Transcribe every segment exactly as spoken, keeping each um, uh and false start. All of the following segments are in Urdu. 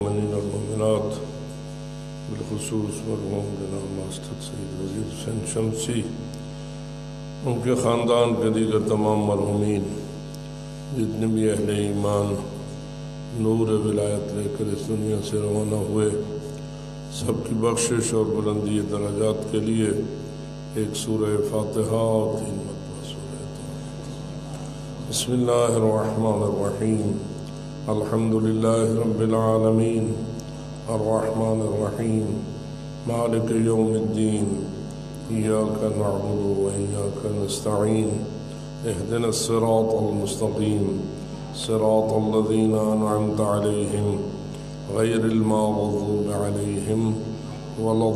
المؤمنین والمؤمنات بالخصوص مرحوم جناب ماسٹر سید وزیر حسین شمسی، ان کے خاندان کے دیگر تمام مرحومین، جتنے بھی اہل ایمان نور ولایت لے کر اس دنیا سے روانہ ہوئے، سب کی بخشش اور بلندی درجات کے لیے ایک سورہ فاتحہ اور تین مرتبہ سورہ توبہ۔ بسم اللہ الرحمن الرحیم، الحمد للہ رب العالمین، الرحمن الرحیم، مالک یوم الدین، ایاک نعبد و ایاک نستعین، اہدنا الصراط المستقیم، صراط الذین انعمت علیہم غیر المغضوب علیہم ولا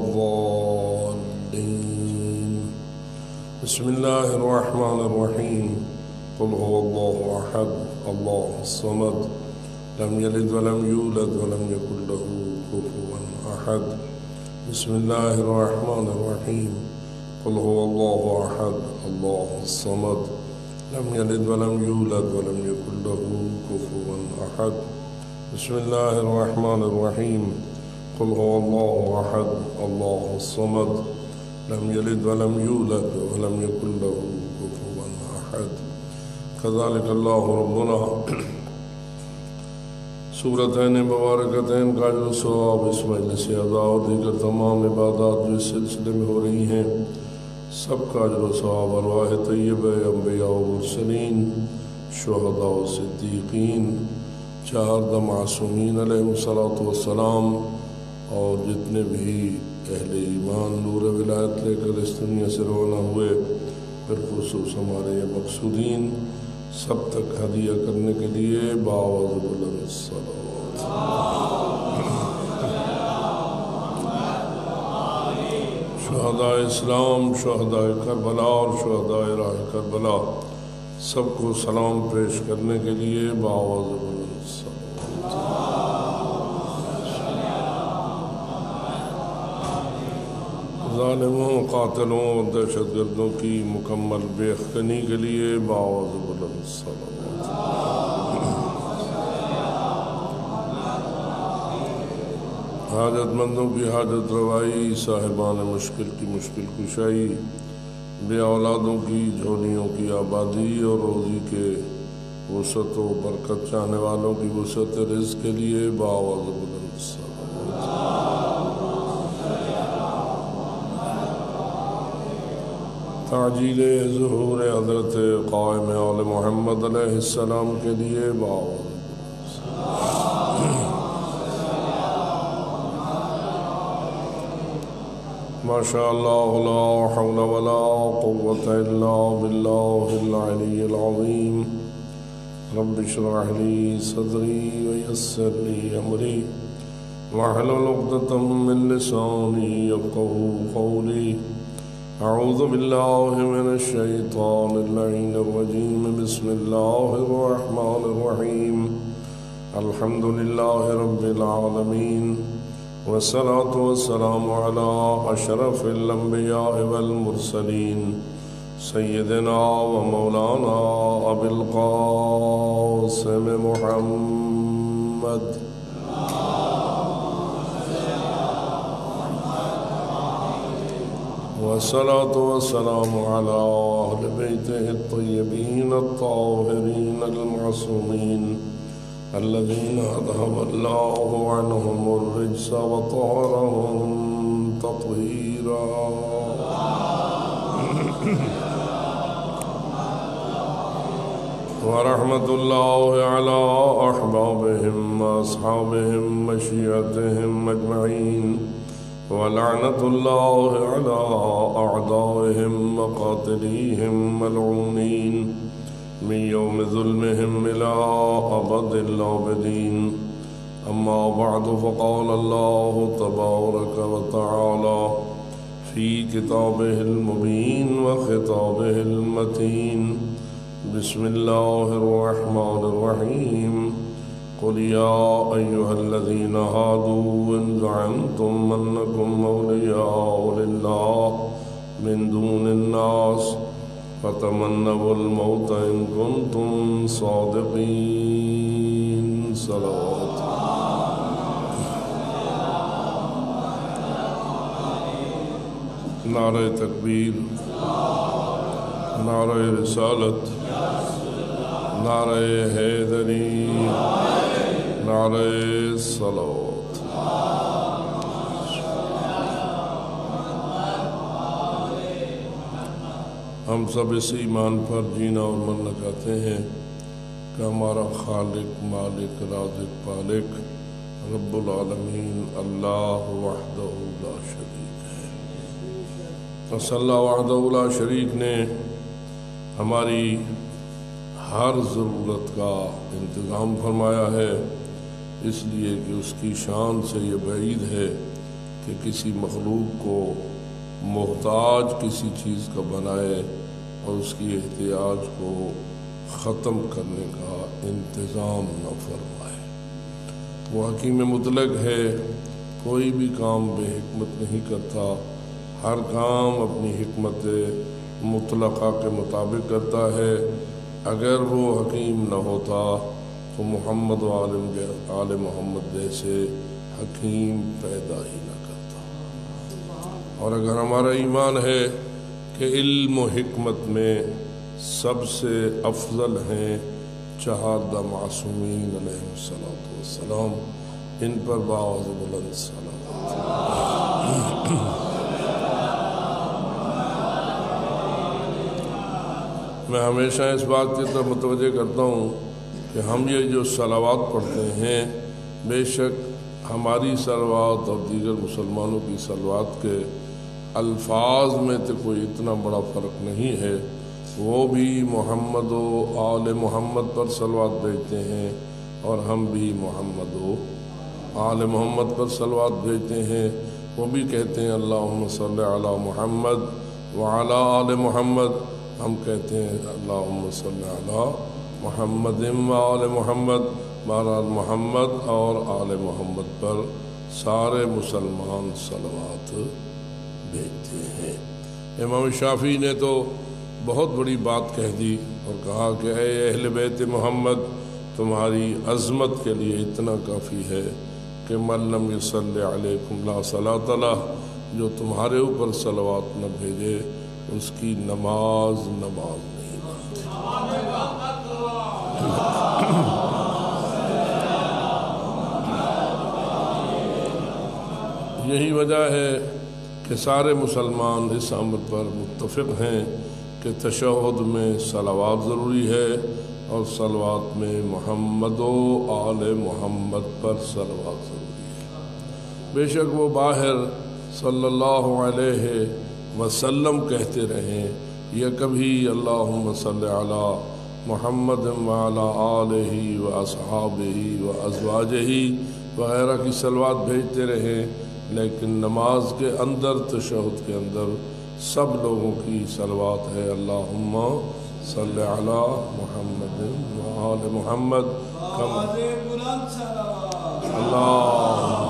الضالین۔ بسم اللہ الرحمن الرحیم، قل هو اللہ احد اللہ الصمد لم یلد ولم یولد ولم یکن له کفوا احد۔ بسم اللہ الرحمن الرحیم، قل هو اللہ احد اللہ الصمد لم یلد ولم یولد ولم یکن له کفوا احد۔ بسم اللہ الرحمن الرحیم، قل هو اللہ احد اللہ الصمد لم یلد ولم یولد ولم یکن له کفوا احد۔ کذالک اللہ ربنا۔ سورتین مبارکتین کا جو ثواب اس مجلس اعزاء اور دیگر تمام عبادات جو اس سلسلے میں ہو رہی ہیں، سب کا اجر و ثواب ارواح طیبہ انبیاء و مرسلین، شہداء و صدیقین، چار معصومین علیہ الصلوۃ والسلام، اور جتنے بھی اہل ایمان نور ولایت لے کر اس دنیا سے روانہ ہوئے، بالخصوص ہمارے یہ مقصودین، سب تک ہدیہ کرنے کے لیے باوض بلند الصلوات۔ شہداء اسلام، شہداء کربلا اور شہداء راہ کربلا، سب کو سلام پیش کرنے کے لیے باوض بلند الصلوات۔ ظالموں، قاتلوں اور دہشت گردوں کی مکمل بے خنی کے لیے باوض بلند الصلوات۔ حاجت مندوں کی حاجت روائی، صاحبان مشکل کی مشکل کشائی، بے اولادوں کی جھولیوں کی آبادی اور روزی کے وسعت و برکت چاہنے والوں کی وسعت رزق کے لیے باوض بلند الصلوات۔ تعجیل ظہور حضرت قائم آل محمد علیہ السلام کے لیے باوض۔ ماشاء اللہ لا حول ولا قوة الا باللہ العلی العظیم۔ رب اشرح لی صدری ویسر لی امری واحلل عقدۃ من لسانی یفقہوا قولی۔ اعوذ باللہ من الشیطان اللعین الرجیم، بسم اللہ الرحمن الرحیم، الحمد للہ رب العالمین، والصلاة والسلام علی اشرف الانبیاء والمرسلین، سیدنا و مولانا ابی القاسم محمد والصلاة والسلام على أهل بيته الطيبين الطاهرين المعصومين الذين أذهب الله عنهم الرجس وطهرهم تطهيرا۔ ورحمة الله على أحبابهم وأصحابهم وشيعتهم أجمعين، ولعنة الله على أعدائهم وقاتليهم ملعونين من يوم ظلمهم إلى أبد الآبدين۔ أما بعد، فقال الله تبارك وتعالى في كتابه المبين وخطابه المتين، بسم الله الرحمن الرحيم، قل يا أيها الذين هادوا إن زعمتم أنكم أولياء لله من دون الناس فتمنوا الموت إن كنتم صادقين۔ صلوات नारे तकबीर, नारे रिसालत, नारे हैदरी, नारे सलावत। हम सब इस ईमान पर जीना और मरना चाहते हैं कि हमारा खालिक, मालिक, राज़िक, पालिक रब्बुल आलमीन अल्लाह वहदहु ला शरीक है। अल्लाह वहदहु ला शरीक ने हमारी हर ज़रूरत का इंतज़ाम फरमाया है, इसलिए कि उसकी शान से ये बईद है कि किसी मखलूक को मोहताज किसी चीज़ का बनाए और उसकी एहतियाज को ख़त्म करने का इंतज़ाम न फरमाए। वो हकीम मुतलक है, कोई भी काम बेहिकमत नहीं करता, हर काम अपनी हिकमत मुतलक़ा के मुताबिक करता है। अगर वो हकीम न होता तो मोहम्मद आलम आल मोहम्मद जैसे हकीम पैदा ही न करता। और अगर हमारा ईमान है कि इल्म व हिकमत में सबसे अफजल हैं चहादा मासूमीन अलैहिस्सलातु वस्सलाम, इन पर बावज़ बुलंद सलावत। मैं हमेशा इस बात की तरफ मुतवज्जह करता हूँ कि हम ये जो सलावात पढ़ते हैं, बेशक हमारी सलावात और दीगर मुसलमानों की सलावात के अल्फाज में तो कोई इतना बड़ा फ़र्क नहीं है। वो भी मोहम्मद व आले मोहम्मद पर सलावत भेजते हैं और हम भी मोहम्मद व आले मोहम्मद पर सलावत भेजते हैं। वो भी कहते हैं अल्लाहुम्मा सल्लि अला मोहम्मद व अला आले मोहम्मद, हम कहते हैं अल्लाहुम्मा सल्लि अला मोहम्मद व आले मोहम्मद। महाराज मोहम्मद और आले मोहम्मद पर सारे मुसलमान सलावत भेजते हैं। इमाम शाफी ने तो बहुत बड़ी बात कह दी और कहा कि ऐ अहले बैत मोहम्मद, तुम्हारी अज़मत के लिए इतना काफ़ी है कि मन लम युसल्लि अलैकुम ला सलात लह, जो तुम्हारे ऊपर सलावत न भेजे उसकी नमाज नमाज नहीं बनती। यही वजह है कि सारे मुसलमान इस अमर पर मुत्तफ़िक़ हैं कि तशहुद में सलावत ज़रूरी है और सलावत में मोहम्मद व आले मोहम्मद पर सलावत ज़रूरी है। बेशक वो बाहर सल्लल्लाहु अलैहि वसल्लम कहते रहें या कभी अल्लाहुम्मा सल्लि अला मोहम्मद व अला आलिहि व अस्हाबिहि व अज़वाजिहि वगैरह की सलावत भेजते रहें, लेकिन नमाज के अंदर तशहुद के अंदर सब लोगों की सलावत है अल्लाहुम्मा सल्लि अला मुहम्मद व आले मुहम्मद कम अल्लाह।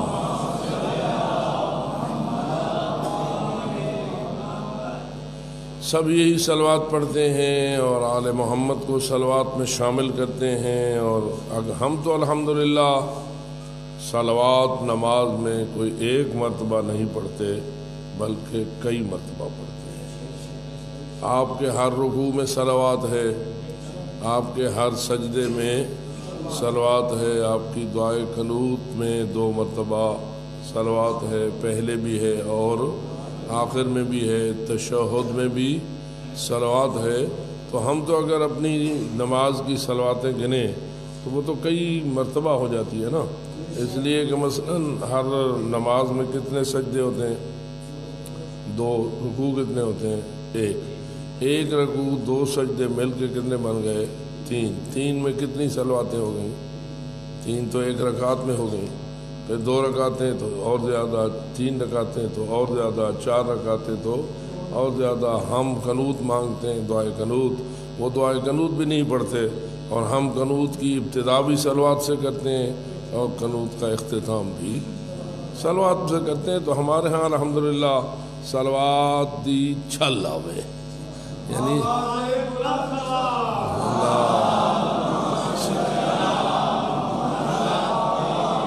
सब यही सलावत पढ़ते हैं और आले मोहम्मद को सलावत में शामिल करते हैं। और अगर हम तो अल्हम्दुलिल्लाह सलावत नमाज में कोई एक मरतबा नहीं पढ़ते बल्कि कई मरतबा पढ़ते हैं। आपके हर रुकू में सलावत है, आपके हर सजदे में सलावत है, आपकी दुआए कनूत में दो मरतबा सलावत है, पहले भी है और आखिर में भी है, तशहुद में भी सलावत है। तो हम तो अगर अपनी नमाज की सलावतें गिनें तो वो तो कई मरतबा हो जाती है ना। इसलिए कि मसलन हर नमाज में कितने सजदे होते हैं? दो। रुकू कितने होते हैं? एक। एक रुकू दो सजदे मिल के कितने बन गए? तीन। तीन में कितनी सलावतें हो गई? तीन तो एक रकात में हो गई, फिर दो रकातें तो और ज़्यादा, तीन रकातें तो और ज़्यादा, चार रकातें तो और ज़्यादा। हम कनूत मांगते हैं, दुआए कनूत, वो दुआए कनूत भी नहीं पढ़ते और हम कनूत की इब्तिदा भी सलावत से करते हैं और कनूत का इख्तिताम भी सलावत से करते हैं। तो हमारे यहाँ अल्हम्दुलिल्लाह सलावत दी छल आवे, यानी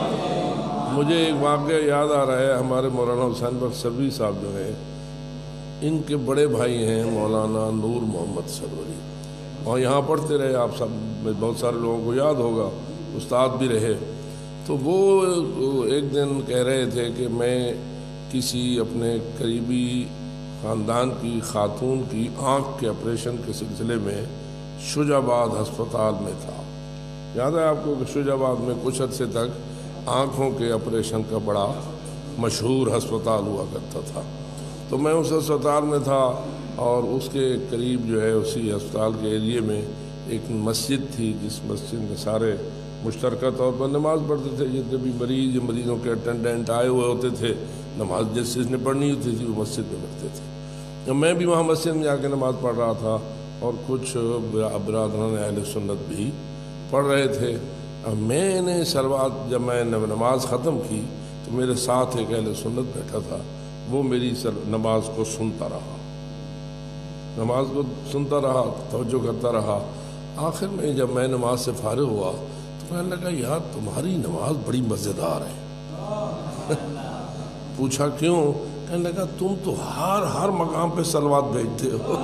मुझे एक वाक़या याद आ रहा है। हमारे मौलाना हुसैन बख्श सब्री साहब जो हैं ان کے بڑے بھائی ہیں مولانا نور محمد سروری، اور یہاں پڑھتے رہے، آپ سب میں بہت سارے لوگوں کو یاد ہوگا، استاد بھی رہے۔ تو وہ ایک دن کہہ رہے تھے کہ میں کسی اپنے قریبی خاندان کی خاتون کی آنکھ کے آپریشن کے سلسلے میں شجاع آباد ہسپتال میں تھا۔ یاد ہے آپ کو کہ شجاع آباد میں کچھ عرصے تک آنکھوں کے آپریشن کا بڑا مشہور ہسپتال ہوا کرتا تھا۔ تو میں اس ہسپتال میں تھا، اور اس کے قریب جو ہے اسی ہسپتال کے ایریے میں ایک مسجد تھی، جس مسجد میں سارے مشترکہ طور پر نماز پڑھتے تھے۔ جتنے بھی مریض مریضوں کے اٹینڈنٹ آئے ہوئے ہوتے تھے، نماز جس جس نے پڑھنی ہوتی تھی وہ مسجد میں پڑھتے تھے۔ میں بھی وہاں مسجد میں جا کے نماز پڑھ رہا تھا، اور کچھ برادران اہل سنت بھی پڑھ رہے تھے۔ میں نے سلوات جب میں نے نماز ختم کی تو میرے ساتھ ایک اہل سنت بیٹھا تھا، وہ میری نماز کو سنتا رہا نماز کو سنتا رہا توجہ کرتا رہا۔ آخر میں جب میں نماز سے فارغ ہوا تو میں نے کہا یار تمہاری نماز بڑی مزیدار ہے۔ پوچھا کیوں؟ کہنے لگا تم تو ہر ہر مقام پہ صلوات بھیجتے ہو۔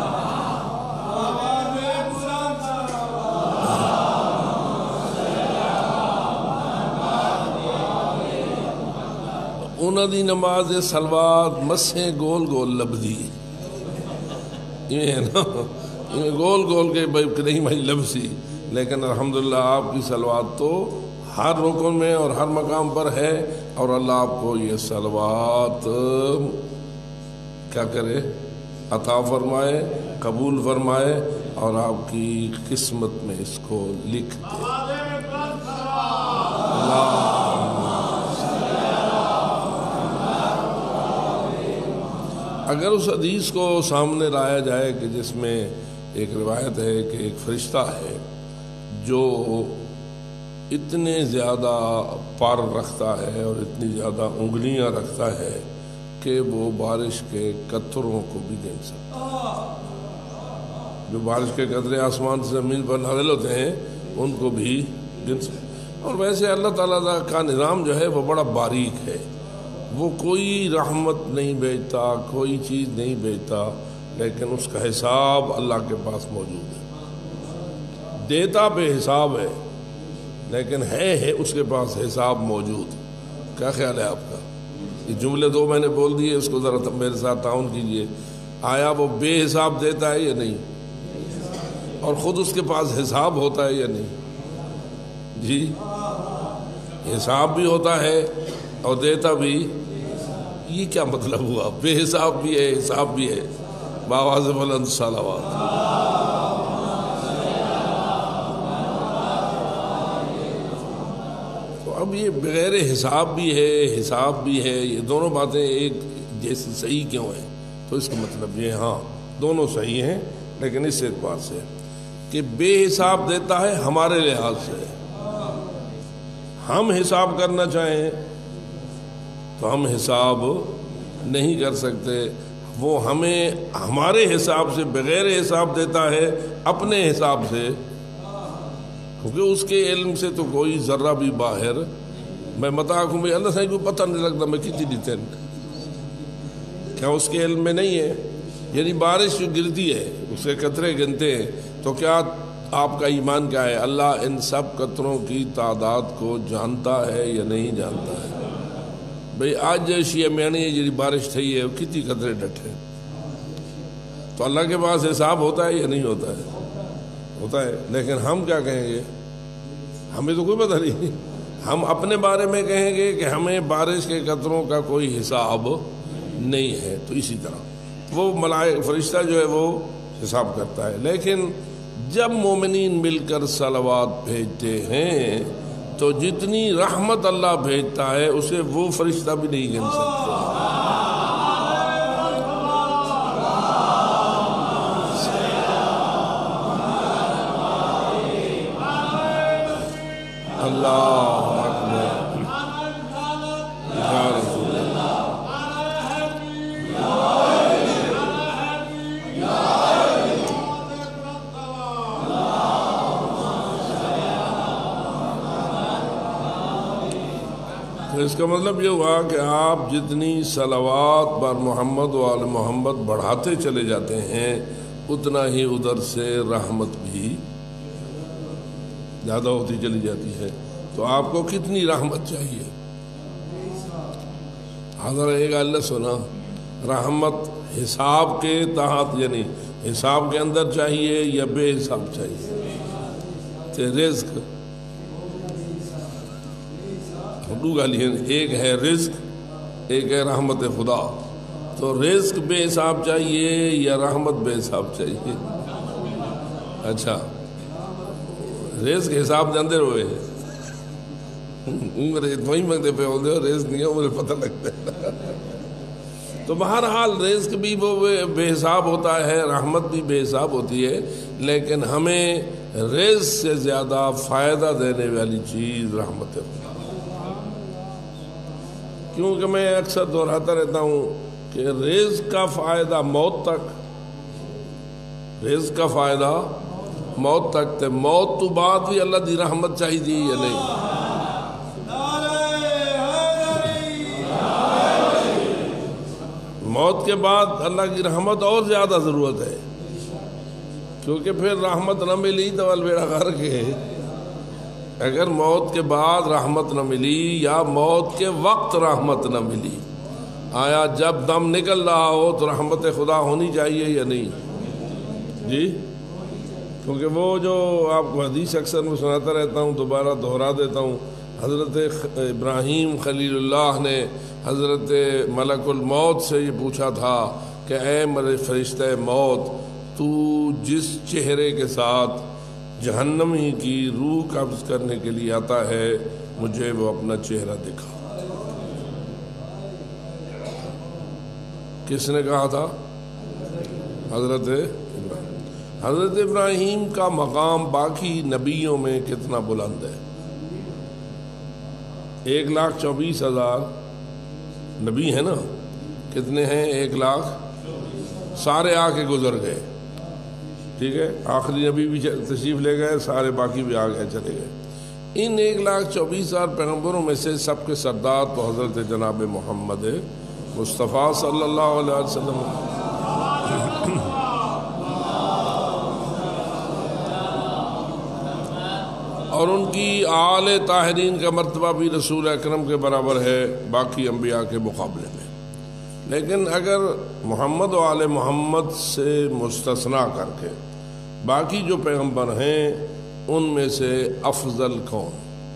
انہوں دی نماز صلوات مسیں گول گول لبدی یہ ہے نا، گول گول کے نہیں بھائی لفظی، لیکن الحمدللہ آپ کی صلوات تو ہر رکن میں اور ہر مقام پر ہے، اور اللہ آپ کو یہ صلوات کیا کرے، عطا فرمائے، قبول فرمائے، اور آپ کی قسمت میں اس کو لکھ دے۔ اگر اس حدیث کو سامنے لایا جائے کہ جس میں ایک روایت ہے کہ ایک فرشتہ ہے جو اتنے زیادہ پر رکھتا ہے اور اتنی زیادہ انگلیاں رکھتا ہے کہ وہ بارش کے قطروں کو بھی گن سکتا ہے، جو بارش کے قطرے آسمان سے زمین پر نازل ہوتے ہیں ان کو بھی گن سکتا۔ اور ویسے اللہ تعالیٰ کا نظام جو ہے وہ بڑا باریک ہے، وہ کوئی رحمت نہیں بھیجتا، کوئی چیز نہیں بھیجتا، لیکن اس کا حساب اللہ کے پاس موجود ہے۔ دیتا بے حساب ہے، لیکن ہے ہے اس کے پاس حساب موجود۔ کیا خیال ہے آپ کا؟ یہ جملے دو میں نے بول دیے، اس کو ذرا میرے ساتھ تعاون کیجئے۔ آیا وہ بے حساب دیتا ہے یا نہیں؟ اور خود اس کے پاس حساب ہوتا ہے یا نہیں؟ جی، حساب بھی ہوتا ہے اور دیتا بھی۔ یہ کیا مطلب ہوا؟ بے حساب بھی ہے، حساب بھی ہے۔ بآواز بلند صلوات۔ تو اب یہ بغیر حساب بھی ہے، حساب بھی ہے، یہ دونوں باتیں ایک جیسی صحیح کیوں ہیں؟ تو اس کا مطلب یہ ہاں دونوں صحیح ہیں، لیکن اس اعتبار سے کہ بے حساب دیتا ہے ہمارے لحاظ سے۔ ہم حساب کرنا چاہیں تو ہم حساب نہیں کر سکتے، وہ ہمیں ہمارے حساب سے بغیر حساب دیتا ہے اپنے حساب سے، کیونکہ اس کے علم سے تو کوئی ذرہ بھی باہر۔ میں مطاق ہوں اللہ صاحب کو پتہ نہیں لگتا میں کتنی دیتے ہیں، کیا اس کے علم میں نہیں ہے؟ یعنی بارش جو گرتی ہے اس کے قطرے گنتے ہیں، تو کیا آپ کا ایمان کیا ہے؟ اللہ ان سب قطروں کی تعداد کو جانتا ہے یا نہیں جانتا ہے؟ بھئی آج شیعہ میانی جی بارش تھی ہے کتنی قطرے ڈٹے، تو اللہ کے پاس حساب ہوتا ہے یا نہیں ہوتا ہے؟ ہوتا ہے، لیکن ہم کیا کہیں گے؟ ہمیں تو کوئی پتہ نہیں۔ ہم اپنے بارے میں کہیں گے کہ ہمیں بارش کے قطروں کا کوئی حساب نہیں ہے۔ تو اسی طرح وہ ملائکہ فرشتہ جو ہے وہ حساب کرتا ہے، لیکن جب مومنین مل کر صلوات بھیجتے ہیں تو جتنی رحمت اللہ بھیجتا ہے اسے وہ فرشتہ بھی نہیں گن سکتے۔ اللہ اکبر یا رسول اللہ۔ تو اس کا مطلب یہ ہوا کہ آپ جتنی صلوات پر محمد و آل محمد بڑھاتے چلے جاتے ہیں اتنا ہی ادھر سے رحمت بھی زیادہ ہوتی چلی جاتی ہے. تو آپ کو کتنی رحمت چاہیے؟ حضرت ایک اللہ سنا، رحمت حساب کے تحت یعنی حساب کے اندر چاہیے یا بے حساب چاہیے؟ تے رزق دو گالی، ایک ہے رزق ایک ہے رحمت خدا. تو رزق بے حساب چاہیے یا رحمت بے حساب چاہیے؟ اچھا رزق حساب جاندے روئے میرے وہی منگتے پہ ہوتے ہو، رزق نہیں ہو مجھے پتہ لگتا ہے. تو بہرحال رزق بھی وہ بے حساب ہوتا ہے، رحمت بھی بے حساب ہوتی ہے، لیکن ہمیں رزق سے زیادہ فائدہ دینے والی چیز رحمت ہے. کیونکہ میں اکثر دہراتا رہتا ہوں کہ رزق کا فائدہ موت تک، رزق کا فائدہ موت تک تے موت تو بعد بھی اللہ دی رحمت چاہیے یا نہیں؟ موت کے بعد اللہ کی رحمت اور زیادہ ضرورت ہے، کیونکہ پھر رحمت نہ ملی تو البیڑا غرق ہے. اگر موت کے بعد رحمت نہ ملی یا موت کے وقت رحمت نہ ملی، آیا جب دم نکل رہا ہو تو رحمت خدا ہونی چاہیے یا نہیں؟ جی کیونکہ وہ جو آپ کو حدیث اکثر میں سناتا رہتا ہوں، دوبارہ دہرا دیتا ہوں. حضرت ابراہیم خلیل اللہ نے حضرت ملک الموت سے یہ پوچھا تھا کہ اے میرے فرشتہ موت، تو جس چہرے کے ساتھ جہنمی کی روح قبض کرنے کے لیے آتا ہے مجھے وہ اپنا چہرہ دکھا. کس نے کہا تھا؟ حضرت ابراہیم. حضرت ابراہیم کا مقام باقی نبیوں میں کتنا بلند ہے؟ ایک لاکھ چوبیس ہزار نبی ہیں نا، کتنے ہیں؟ ایک لاکھ. سارے آ کے گزر گئے، ٹھیک ہے، آخری نبی بھی تشریف لے گئے، سارے باقی بھی آ گئے چلے گئے. ان ایک لاکھ چوبیس ہزار پیغمبروں میں سے سب کے سردار تو حضرت جناب محمد مصطفیٰ صلی اللہ علیہ وسلم. اور ان کی آل طاہرین کا مرتبہ بھی رسول اکرم کے برابر ہے باقی انبیاء کے مقابلے میں. لیکن اگر محمد و آل محمد سے مستثنا کر کے باقی جو پیغمبر ہیں ان میں سے افضل کون؟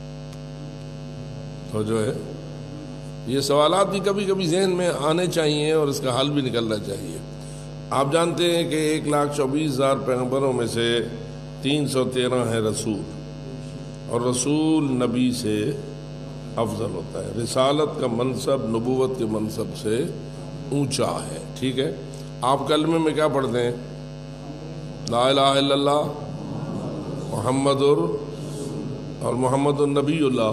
تو جو ہے یہ سوالات بھی کبھی کبھی ذہن میں آنے چاہیے اور اس کا حل بھی نکلنا چاہیے. آپ جانتے ہیں کہ ایک لاکھ چوبیس ہزار پیغمبروں میں سے تین سو تیرہ ہیں رسول، اور رسول نبی سے افضل ہوتا ہے. رسالت کا منصب نبوت کے منصب سے اونچا ہے، ٹھیک ہے. آپ کلمے میں کیا پڑھتے ہیں؟ لا الہ الا اللہ محمد اور محمد النبی اللہ.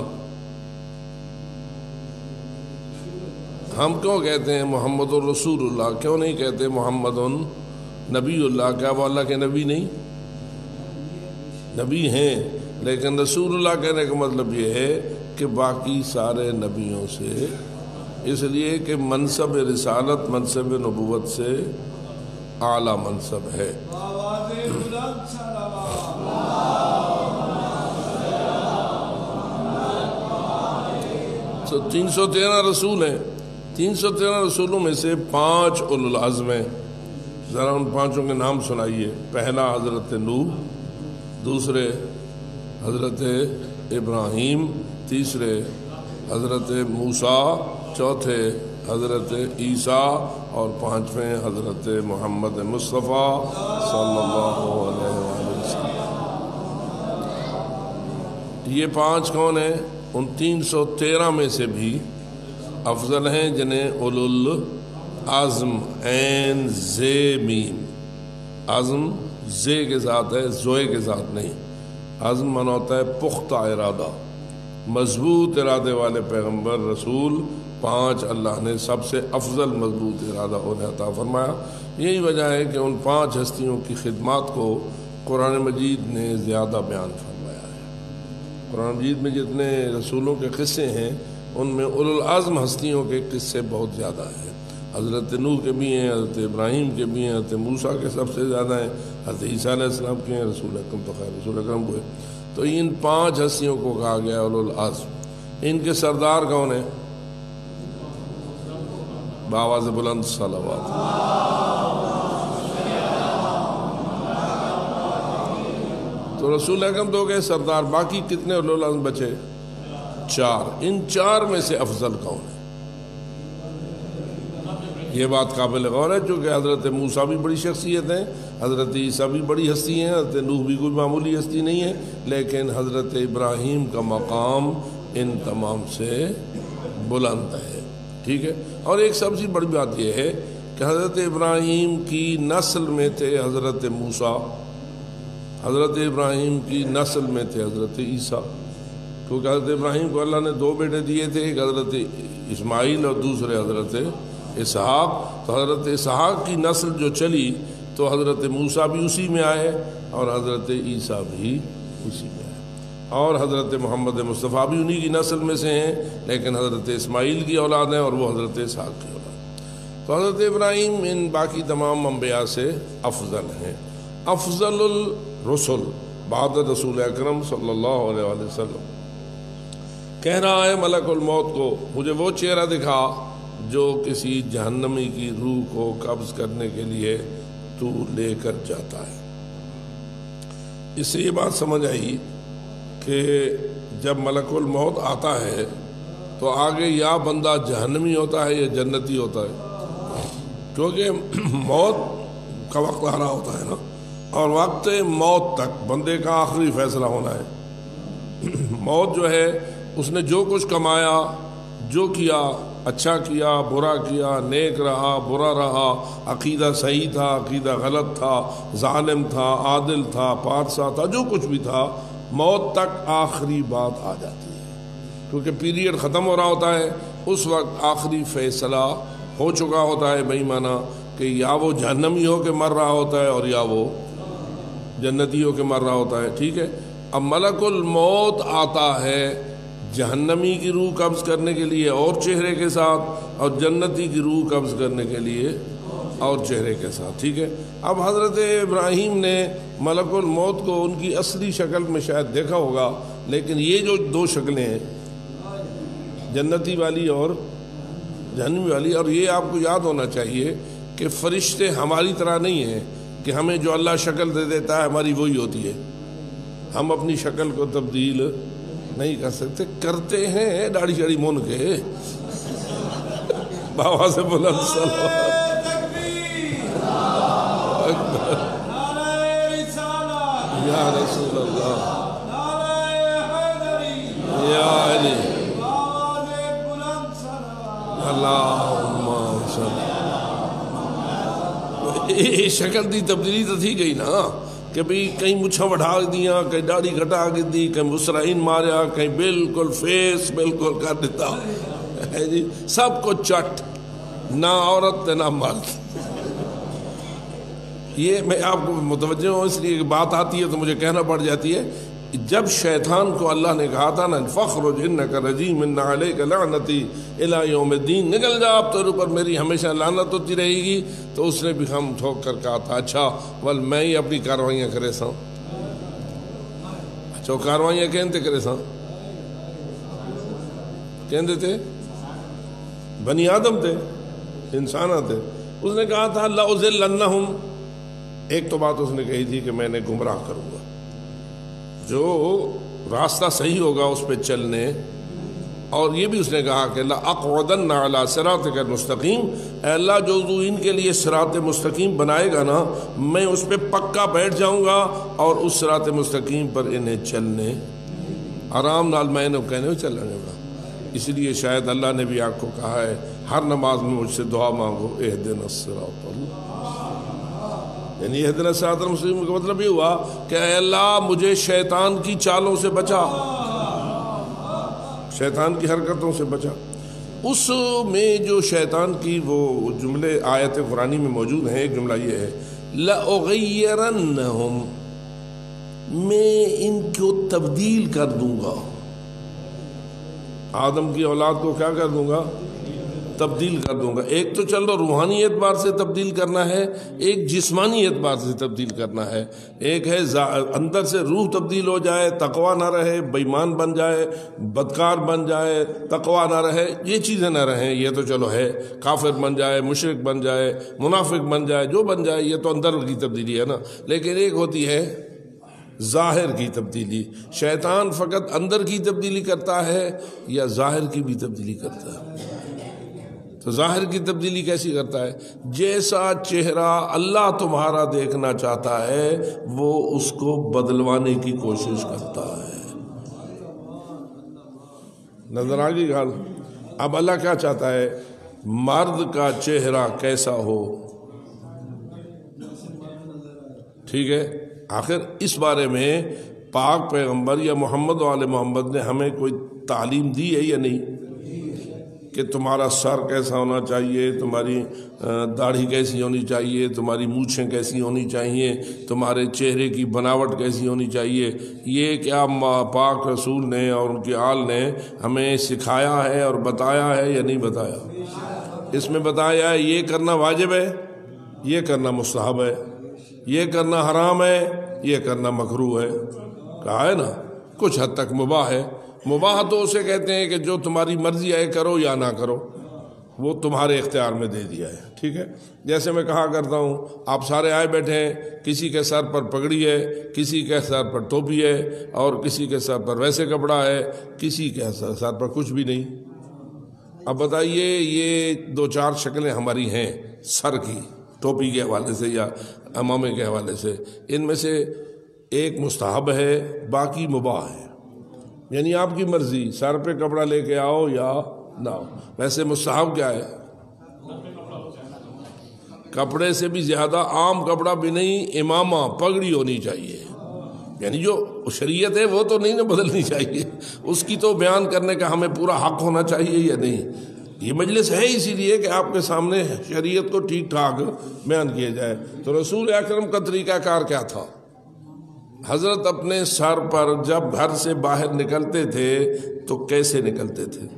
ہم کیوں کہتے ہیں محمد الرسول اللہ؟ کیوں نہیں کہتے محمد النبی اللہ؟ کیا وہ اللہ کے نبی نہیں؟ نبی ہیں، لیکن رسول اللہ کہنے کا مطلب یہ ہے کہ باقی سارے نبیوں سے، اس لیے کہ منصب رسالت منصب نبوت سے اعلیٰ منصب ہے. تو تین سو تیرہ رسول ہیں. تین سو تیرہ رسولوں میں سے پانچ اولو العزم ہیں. ذرا ان پانچوں کے نام سنائیے. پہلا حضرت نوح، دوسرے حضرت ابراہیم، تیسرے حضرت موسیٰ، چوتھے حضرت عیسیٰ اور پانچویں حضرت محمد مصطفیٰ صلی اللہ علیہ وسلم. یہ پانچ کون ہیں؟ ان تین سو تیرہ میں سے بھی افضل ہیں جنہیں اولو العزم، عین زے میم، عزم زے کے ساتھ ہے، زوئے کے ساتھ نہیں. عزم مانا ہوتا ہے پختہ ارادہ، مضبوط ارادے والے پیغمبر رسول پانچ اللہ نے سب سے افضل مضبوط ارادہ انہیں عطا فرمایا. یہی وجہ ہے کہ ان پانچ ہستیوں کی خدمات کو قرآن مجید نے زیادہ بیان فرمایا ہے. قرآن مجید میں جتنے رسولوں کے قصے ہیں ان میں اولو العزم ہستیوں کے قصے بہت زیادہ ہیں. حضرت نوح کے بھی ہیں, حضرت ابراہیم کے بھی ہیں, حضرت موسیٰ کے سب سے زیادہ ہیں, حضرت عیسیٰ علیہ السلام کے ہیں, رسول اکرم تو خیر رسول اکرم ہوئے. تو ان پانچ ہستیوں کو کہا گیا اولو العزم. ان کے سردار کون ہیں؟ بآواز بلند صلوات. تو رسول اکرم تو گئے سردار, باقی کتنے اولو العزم بچے؟ چار. ان چار میں سے افضل کون ہے؟ یہ بات قابل غور ہے, چونکہ حضرت موسیٰ بھی بڑی شخصیت ہیں, حضرت عیسیٰ بھی بڑی ہستی ہیں, حضرت نوح بھی کوئی معمولی ہستی نہیں ہے, لیکن حضرت ابراہیم کا مقام ان تمام سے بلند ہے. ٹھیک ہے. اور ایک سب سے بڑی بات یہ ہے کہ حضرت ابراہیم کی نسل میں تھے حضرت موسیٰ, حضرت ابراہیم کی نسل میں تھے حضرت عیسیٰ, کیونکہ حضرت ابراہیم کو اللہ نے دو بیٹے دیے تھے, ایک حضرت اسماعیل اور دوسرے حضرت اسحاق. تو حضرت اسحاق کی نسل جو چلی تو حضرت موسیٰ بھی اسی میں آئے اور حضرت عیسیٰ بھی اسی میں آئے, اور حضرت محمد مصطفیٰ بھی انہی کی نسل میں سے ہیں, لیکن حضرت اسماعیل کی اولاد ہیں اور وہ حضرت اسحاق کی اولاد. تو حضرت ابراہیم ان باقی تمام انبیاء سے افضل ہیں. افضل الرسل بعد رسول اکرم صلی اللہ علیہ وآلہ وسلم. کہہ رہا ہے ملک الموت کو, مجھے وہ چہرہ دکھا جو کسی جہنمی کی روح کو قبض کرنے کے لیے تو لے کر جاتا ہے. اس سے یہ بات سمجھ آئی کہ جب ملک الموت آتا ہے تو آگے یا بندہ جہنمی ہوتا ہے یا جنتی ہوتا ہے, کیونکہ موت کا وقت آ رہا ہوتا ہے نا, اور وقت موت تک بندے کا آخری فیصلہ ہونا ہے. موت جو ہے اس نے جو کچھ کمایا, جو کیا, اچھا کیا, برا کیا, نیک رہا, برا رہا, عقیدہ صحیح تھا, عقیدہ غلط تھا, ظالم تھا, عادل تھا, پادشاہ تھا, جو کچھ بھی تھا, موت تک آخری بات آ جاتی ہے, کیونکہ پیریڈ ختم ہو رہا ہوتا ہے. اس وقت آخری فیصلہ ہو چکا ہوتا ہے بے ایمانہ, کہ یا وہ جہنمی ہو کے مر رہا ہوتا ہے اور یا وہ جنتی ہو کے مر رہا ہوتا ہے. ٹھیک ہے. اب ملک الموت آتا ہے جہنمی کی روح قبض کرنے کے لیے اور چہرے کے ساتھ, اور جنتی کی روح قبض کرنے کے لیے اور چہرے کے ساتھ. ٹھیک ہے. اب حضرت ابراہیم نے ملک الموت کو ان کی اصلی شکل میں شاید دیکھا ہوگا, لیکن یہ جو دو شکلیں ہیں, جنتی والی اور جہنمی والی, اور یہ آپ کو یاد ہونا چاہیے کہ فرشتے ہماری طرح نہیں ہیں کہ ہمیں جو اللہ شکل دے دیتا ہے ہماری وہی ہوتی ہے. ہم اپنی شکل کو تبدیل نہیں کر سکتے, کرتے ہیں داڑھی شاڑھی مون کے. بابا سے بلند صلوات. یا رسول اللہ, یا علی, اللہم صلی. یہ شکل دی تبدیلی تو تھی گئی نا, کہ بھئی کہیں مچھا بڑھا دیا, کہیں داڑھی گھٹا کے دی, کہیں مسرائن ماریا, کہیں بالکل فیس بالکل کر دیتا ہے جی, سب کو چٹ, نہ عورت نہ مرد. یہ میں آپ کو متوجہ ہوں اس لیے کہ بات آتی ہے تو مجھے کہنا پڑ جاتی ہے. جب شیطان کو اللہ نے کہا تھا نا فخرج انک رجیم ان علیک لعنتی الی یوم الدین, نکل جا اب تیرے اوپر میری ہمیشہ لعنت ہوتی رہے گی, تو اس نے بھی ہم ٹھوک کر کہا تھا اچھا ول میں ہی اپنی کاروائیاں کرے سا. اچھا وہ کاروائیاں کہتے کرے سا, کہتے تھے بنی آدم تھے, انسان تھے. اس نے کہا تھا لأضلنہم, ایک تو بات اس نے کہی تھی کہ میں نے گمراہ کروں گا, جو راستہ صحیح ہوگا اس پہ چلنے, اور یہ بھی اس نے کہا کہ لأقعدن علی صراطک المستقیم, اے اللہ جو تو ان کے لیے صراط مستقیم بنائے گا نا, میں اس پہ پکا بیٹھ جاؤں گا اور اس صراط مستقیم پر انہیں چلنے آرام نال میں انہیں کہنے چلنے گا. اس لیے شاید اللہ نے بھی آپ کو کہا ہے ہر نماز میں مجھ سے دعا مانگو, اہدنا الصراط المستقیم. یعنی اہدنا الصراط المستقیم کا مطلب یہ ہوا کہ اے اللہ مجھے شیطان کی چالوں سے بچا, شیطان کی حرکتوں سے بچا. اس میں جو شیطان کی وہ جملے آیت قرآنی میں موجود ہیں, ایک جملہ یہ ہے لأغیرنہم, میں ان کو تبدیل کر دوں گا. آدم کی اولاد کو کیا کر دوں گا؟ تبدیل کر دوں گا۔ ایک تو چلو روحانی اعتبار سے تبدیل کرنا ہے، ایک جسمانی اعتبار سے تبدیل کرنا ہے۔ ایک ہے اندر سے روح تبدیل ہو جائے، تقویٰ نہ رہے، بے ایمان بن جائے، بدکار بن جائے، تقویٰ نہ رہے، یہ چیزیں نہ رہیں، یہ تو چلو ہے، کافر بن جائے، مشرک بن جائے، منافق بن جائے، جو بن جائے، یہ تو اندر کی تبدیلی ہے نا۔ لیکن ایک ہوتی ہے ظاہر کی تبدیلی۔ شیطان فقط اندر کی تبدیلی کرتا ہے یا ظاہر کی بھی تبدیلی کرتا ہے؟ تو ظاہر کی تبدیلی کیسی کرتا ہے؟ جیسا چہرہ اللہ تمہارا دیکھنا چاہتا ہے وہ اس کو بدلوانے کی کوشش کرتا ہے۔ نظر آ گئی گال؟ اب اللہ کیا چاہتا ہے؟ مرد کا چہرہ کیسا ہو، ٹھیک ہے؟ آخر اس بارے میں پاک پیغمبر یا محمد والے محمد نے ہمیں کوئی تعلیم دی ہے یا نہیں کہ تمہارا سر کیسا ہونا چاہیے، تمہاری داڑھی کیسی ہونی چاہیے، تمہاری مونچھیں کیسی ہونی چاہیے، تمہارے چہرے کی بناوٹ کیسی ہونی چاہیے؟ یہ کیا پاک رسول نے اور ان کی آل نے ہمیں سکھایا ہے اور بتایا ہے یا نہیں بتایا؟ اس میں بتایا ہے یہ کرنا واجب ہے، یہ کرنا مستحب ہے، یہ کرنا حرام ہے، یہ کرنا مکروہ ہے۔ کہا ہے نا کچھ حد تک مباح ہے۔ مباح تو اسے کہتے ہیں کہ جو تمہاری مرضی ہے کرو یا نہ کرو، وہ تمہارے اختیار میں دے دیا ہے، ٹھیک ہے؟ جیسے میں کہا کرتا ہوں آپ سارے آئے بیٹھے ہیں، کسی کے سر پر پگڑی ہے، کسی کے سر پر ٹوپی ہے، اور کسی کے سر پر ویسے کپڑا ہے، کسی کے سر پر کچھ بھی نہیں۔ اب بتائیے یہ دو چار شکلیں ہماری ہیں سر کی، ٹوپی کے حوالے سے یا امامے کے حوالے سے، ان میں سے ایک مستحب ہے، باقی مباح ہے، یعنی آپ کی مرضی، سر پہ کپڑا لے کے آؤ یا نہ آؤ۔ ویسے مستحب کیا ہے؟ کپڑے سے بھی زیادہ عام کپڑا بھی نہیں، امامہ پگڑی ہونی چاہیے، یعنی جو شریعت ہے وہ تو نہیں نا بدلنی چاہیے، اس کی تو بیان کرنے کا ہمیں پورا حق ہونا چاہیے یا نہیں؟ یہ مجلس ہے اسی لیے کہ آپ کے سامنے شریعت کو ٹھیک ٹھاک بیان کیا جائے۔ تو رسول اکرم کا طریقہ کار کیا تھا؟ حضرت اپنے سر پر جب گھر سے باہر نکلتے تھے تو کیسے نکلتے تھے؟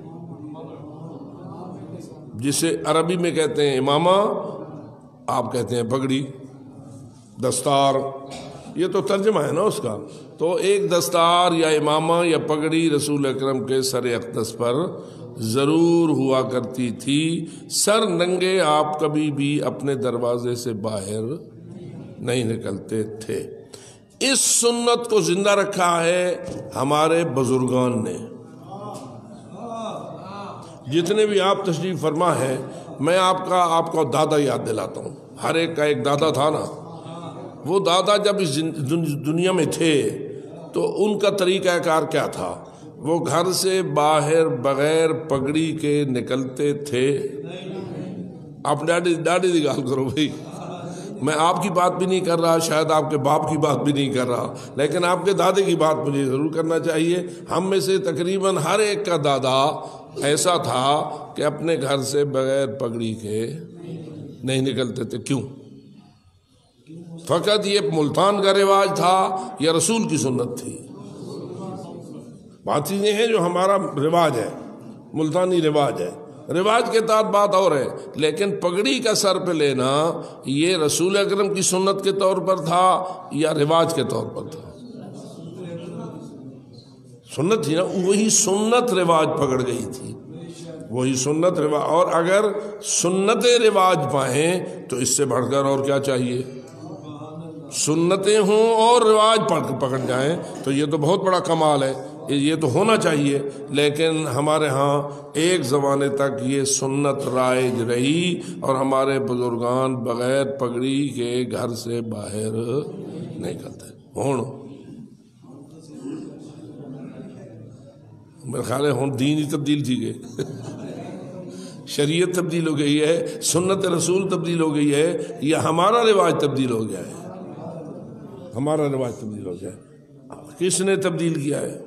جسے عربی میں کہتے ہیں امامہ، آپ کہتے ہیں پگڑی، دستار، یہ تو ترجمہ ہے نا اس کا۔ تو ایک دستار یا امامہ یا پگڑی رسول اکرم کے سر اقدس پر ضرور ہوا کرتی تھی۔ سر ننگے آپ کبھی بھی اپنے دروازے سے باہر نہیں نکلتے تھے۔ اس سنت کو زندہ رکھا ہے ہمارے بزرگان نے۔ جتنے بھی آپ تشریف فرما ہے، میں آپ کا آپ کو دادا یاد دلاتا ہوں۔ ہر ایک کا ایک دادا تھا نا، وہ دادا جب اس دنیا میں تھے تو ان کا طریقہ کار کیا تھا؟ وہ گھر سے باہر بغیر پگڑی کے نکلتے تھے۔ آپ ڈاڈی ڈاڈی دی گال کرو بھائی، میں آپ کی بات بھی نہیں کر رہا، شاید آپ کے باپ کی بات بھی نہیں کر رہا، لیکن آپ کے دادے کی بات مجھے ضرور کرنا چاہیے۔ ہم میں سے تقریباً ہر ایک کا دادا ایسا تھا کہ اپنے گھر سے بغیر پگڑی کے نہیں نکلتے تھے۔ کیوں؟ فقط یہ ملتان کا رواج تھا یا رسول کی سنت تھی؟ بات چیزیں ہیں جو ہمارا رواج ہے، ملتانی رواج ہے، رواج کے تحت بات اور ہے، لیکن پگڑی کا سر پہ لینا یہ رسول اکرم کی سنت کے طور پر تھا یا رواج کے طور پر تھا؟ سنت تھی نا، وہی سنت رواج پکڑ گئی تھی، وہی سنت رواج۔ اور اگر سنت رواج پائیں تو اس سے بڑھ کر اور کیا چاہیے؟ سنتیں ہوں اور رواج پکڑ جائیں تو یہ تو بہت بڑا کمال ہے، یہ تو ہونا چاہیے۔ لیکن ہمارے ہاں ایک زمانے تک یہ سنت رائج رہی اور ہمارے بزرگان بغیر پگڑی کے گھر سے باہر نہیں نکلتے۔ ہوں میرے خیال ہے ہوں دین ہی تبدیل تھی گئے، شریعت تبدیل ہو گئی ہے، سنت رسول تبدیل ہو گئی ہے، یا ہمارا رواج تبدیل ہو گیا ہے؟ ہمارا رواج تبدیل ہو گیا ہے۔ کس نے تبدیل کیا ہے؟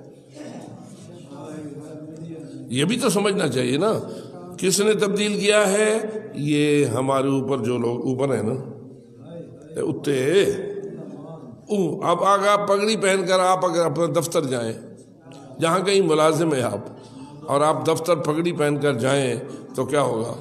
یہ بھی تو سمجھنا چاہیے نا، کس نے تبدیل کیا ہے؟ یہ ہمارے اوپر جو لوگ اوپر ہیں نا، اتے اب آگے آپ پگڑی پہن کر آپ اگر اپنا دفتر جائیں، جہاں کہیں ملازم ہے آپ، اور آپ دفتر پگڑی پہن کر جائیں تو کیا ہوگا؟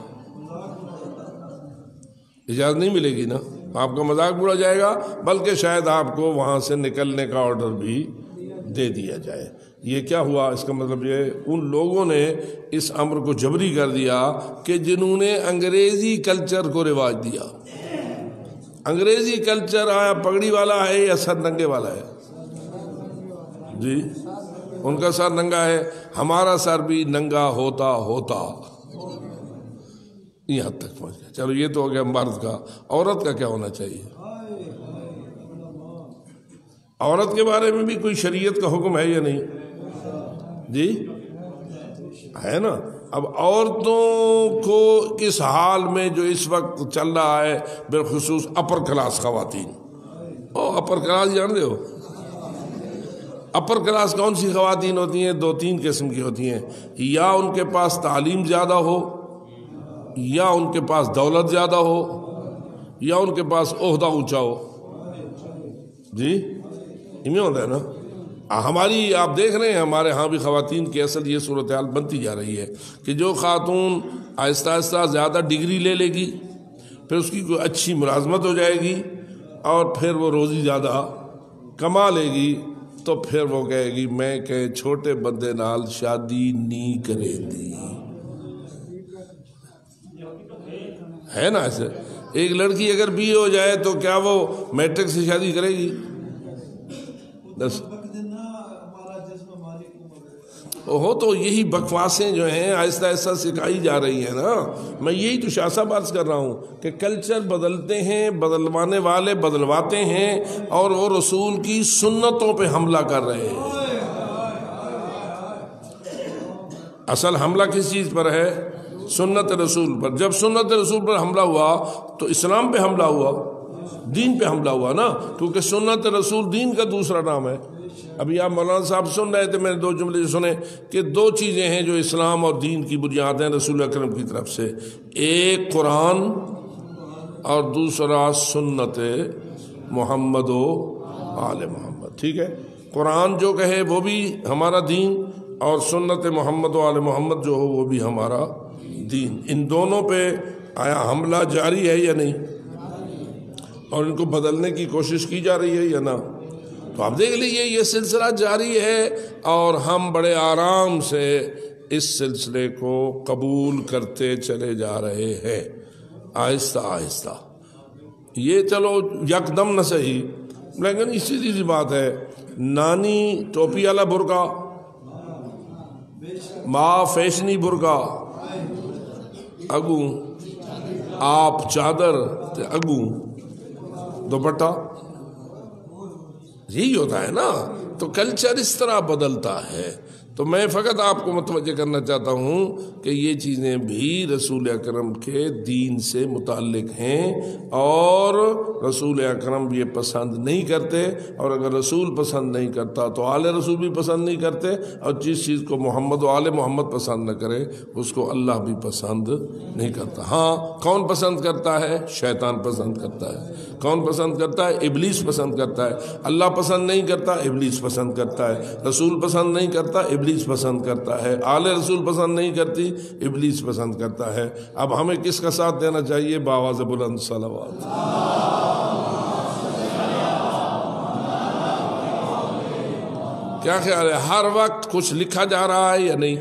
اجازت نہیں ملے گی نا، آپ کا مذاق اڑا جائے گا، بلکہ شاید آپ کو وہاں سے نکلنے کا آرڈر بھی دے دیا جائے۔ یہ کیا ہوا؟ اس کا مطلب یہ ان لوگوں نے اس امر کو جبری کر دیا کہ جنہوں نے انگریزی کلچر کو رواج دیا۔ انگریزی کلچر آیا پگڑی والا ہے یا سر ننگے والا ہے؟ جی، ان کا سر ننگا ہے، ہمارا سر بھی ننگا ہوتا ہوتا یہاں تک پہنچ گیا۔ چلو یہ تو ہو گیا مرد کا، عورت کا کیا ہونا چاہیے؟ عورت کے بارے میں بھی کوئی شریعت کا حکم ہے یا نہیں؟ جی ہے نا۔ اب عورتوں کو اس حال میں جو اس وقت چل رہا ہے، بالخصوص اپر کلاس خواتین، او اپر کلاس جان ہو؟ اپر کلاس کون سی خواتین ہوتی ہیں؟ دو تین قسم کی ہوتی ہیں، یا ان کے پاس تعلیم زیادہ ہو، یا ان کے پاس دولت زیادہ ہو، یا ان کے پاس عہدہ اونچا ہو۔ جی میں ہوتا ہے نا۔ ہماری آپ دیکھ رہے ہیں ہمارے ہاں بھی خواتین کی اصل یہ صورتحال بنتی جا رہی ہے کہ جو خاتون آہستہ آہستہ زیادہ ڈگری لے لے گی، پھر اس کی کوئی اچھی ملازمت ہو جائے گی، اور پھر وہ روزی زیادہ کما لے گی، تو پھر وہ کہے گی میں کہ چھوٹے بندے نال شادی نہیں کرے دی۔ ہے نا ایسے؟ ایک لڑکی اگر بی اے ہو جائے تو کیا وہ میٹرک سے شادی کرے گی؟ بس ہو تو یہی بکواسیں جو ہیں آہستہ آہستہ سکھائی جا رہی ہیں نا۔ میں یہی تو شاہ صاحب عرض کر رہا ہوں کہ کلچر بدلتے ہیں، بدلوانے والے بدلواتے ہیں، اور وہ رسول کی سنتوں پہ حملہ کر رہے ہیں۔ اصل حملہ کس چیز پر ہے؟ سنت رسول پر۔ جب سنت رسول پر حملہ ہوا تو اسلام پہ حملہ ہوا، دین پہ حملہ ہوا نا، کیونکہ سنت رسول دین کا دوسرا نام ہے۔ ابھی آپ مولانا صاحب سن رہے تھے، میں نے دو جملے سنے کہ دو چیزیں ہیں جو اسلام اور دین کی بنیاد ہیں رسول اکرم کی طرف سے، ایک قرآن اور دوسرا سنت محمد و آل محمد۔ ٹھیک ہے، قرآن جو کہے وہ بھی ہمارا دین، اور سنت محمد و آل محمد جو ہو وہ بھی ہمارا دین۔ ان دونوں پہ آیا حملہ جاری ہے یا نہیں؟ اور ان کو بدلنے کی کوشش کی جا رہی ہے یا نہ؟ تو آپ دیکھ لیجئے یہ سلسلہ جاری ہے، اور ہم بڑے آرام سے اس سلسلے کو قبول کرتے چلے جا رہے ہیں آہستہ آہستہ۔ یہ چلو یکدم نہ صحیح، لیکن اس سیدھی سی بات ہے، نانی ٹوپی والا برقع، ماں فیشنی برقع، اگوں آپ چادر تے اگوں دوپٹہ، یہی ہوتا ہے نا۔ تو کلچر اس طرح بدلتا ہے۔ تو میں فقط آپ کو متوجہ کرنا چاہتا ہوں کہ یہ چیزیں بھی رسول اکرم کے دین سے متعلق ہیں، اور رسول اکرم یہ پسند نہیں کرتے، اور اگر رسول پسند نہیں کرتا تو آل رسول بھی پسند نہیں کرتے، اور جس چیز کو محمد و آل محمد پسند نہ کرے اس کو اللہ بھی پسند نہیں کرتا۔ ہاں کون پسند کرتا ہے؟ شیطان پسند کرتا ہے۔ کون پسند کرتا ہے؟ ابلیس پسند کرتا ہے۔ اللہ پسند نہیں کرتا، ابلیس پسند کرتا ہے۔ رسول پسند نہیں کرتا، ابلیس پسند کرتا ہے۔ آل رسول پسند نہیں کرتی، ابلیس پسند کرتا ہے۔ اب ہمیں کس کا ساتھ دینا چاہیے؟ بآواز بلند صلوات۔ کیا خیال ہے؟ ہر وقت کچھ لکھا جا رہا ہے یا نہیں؟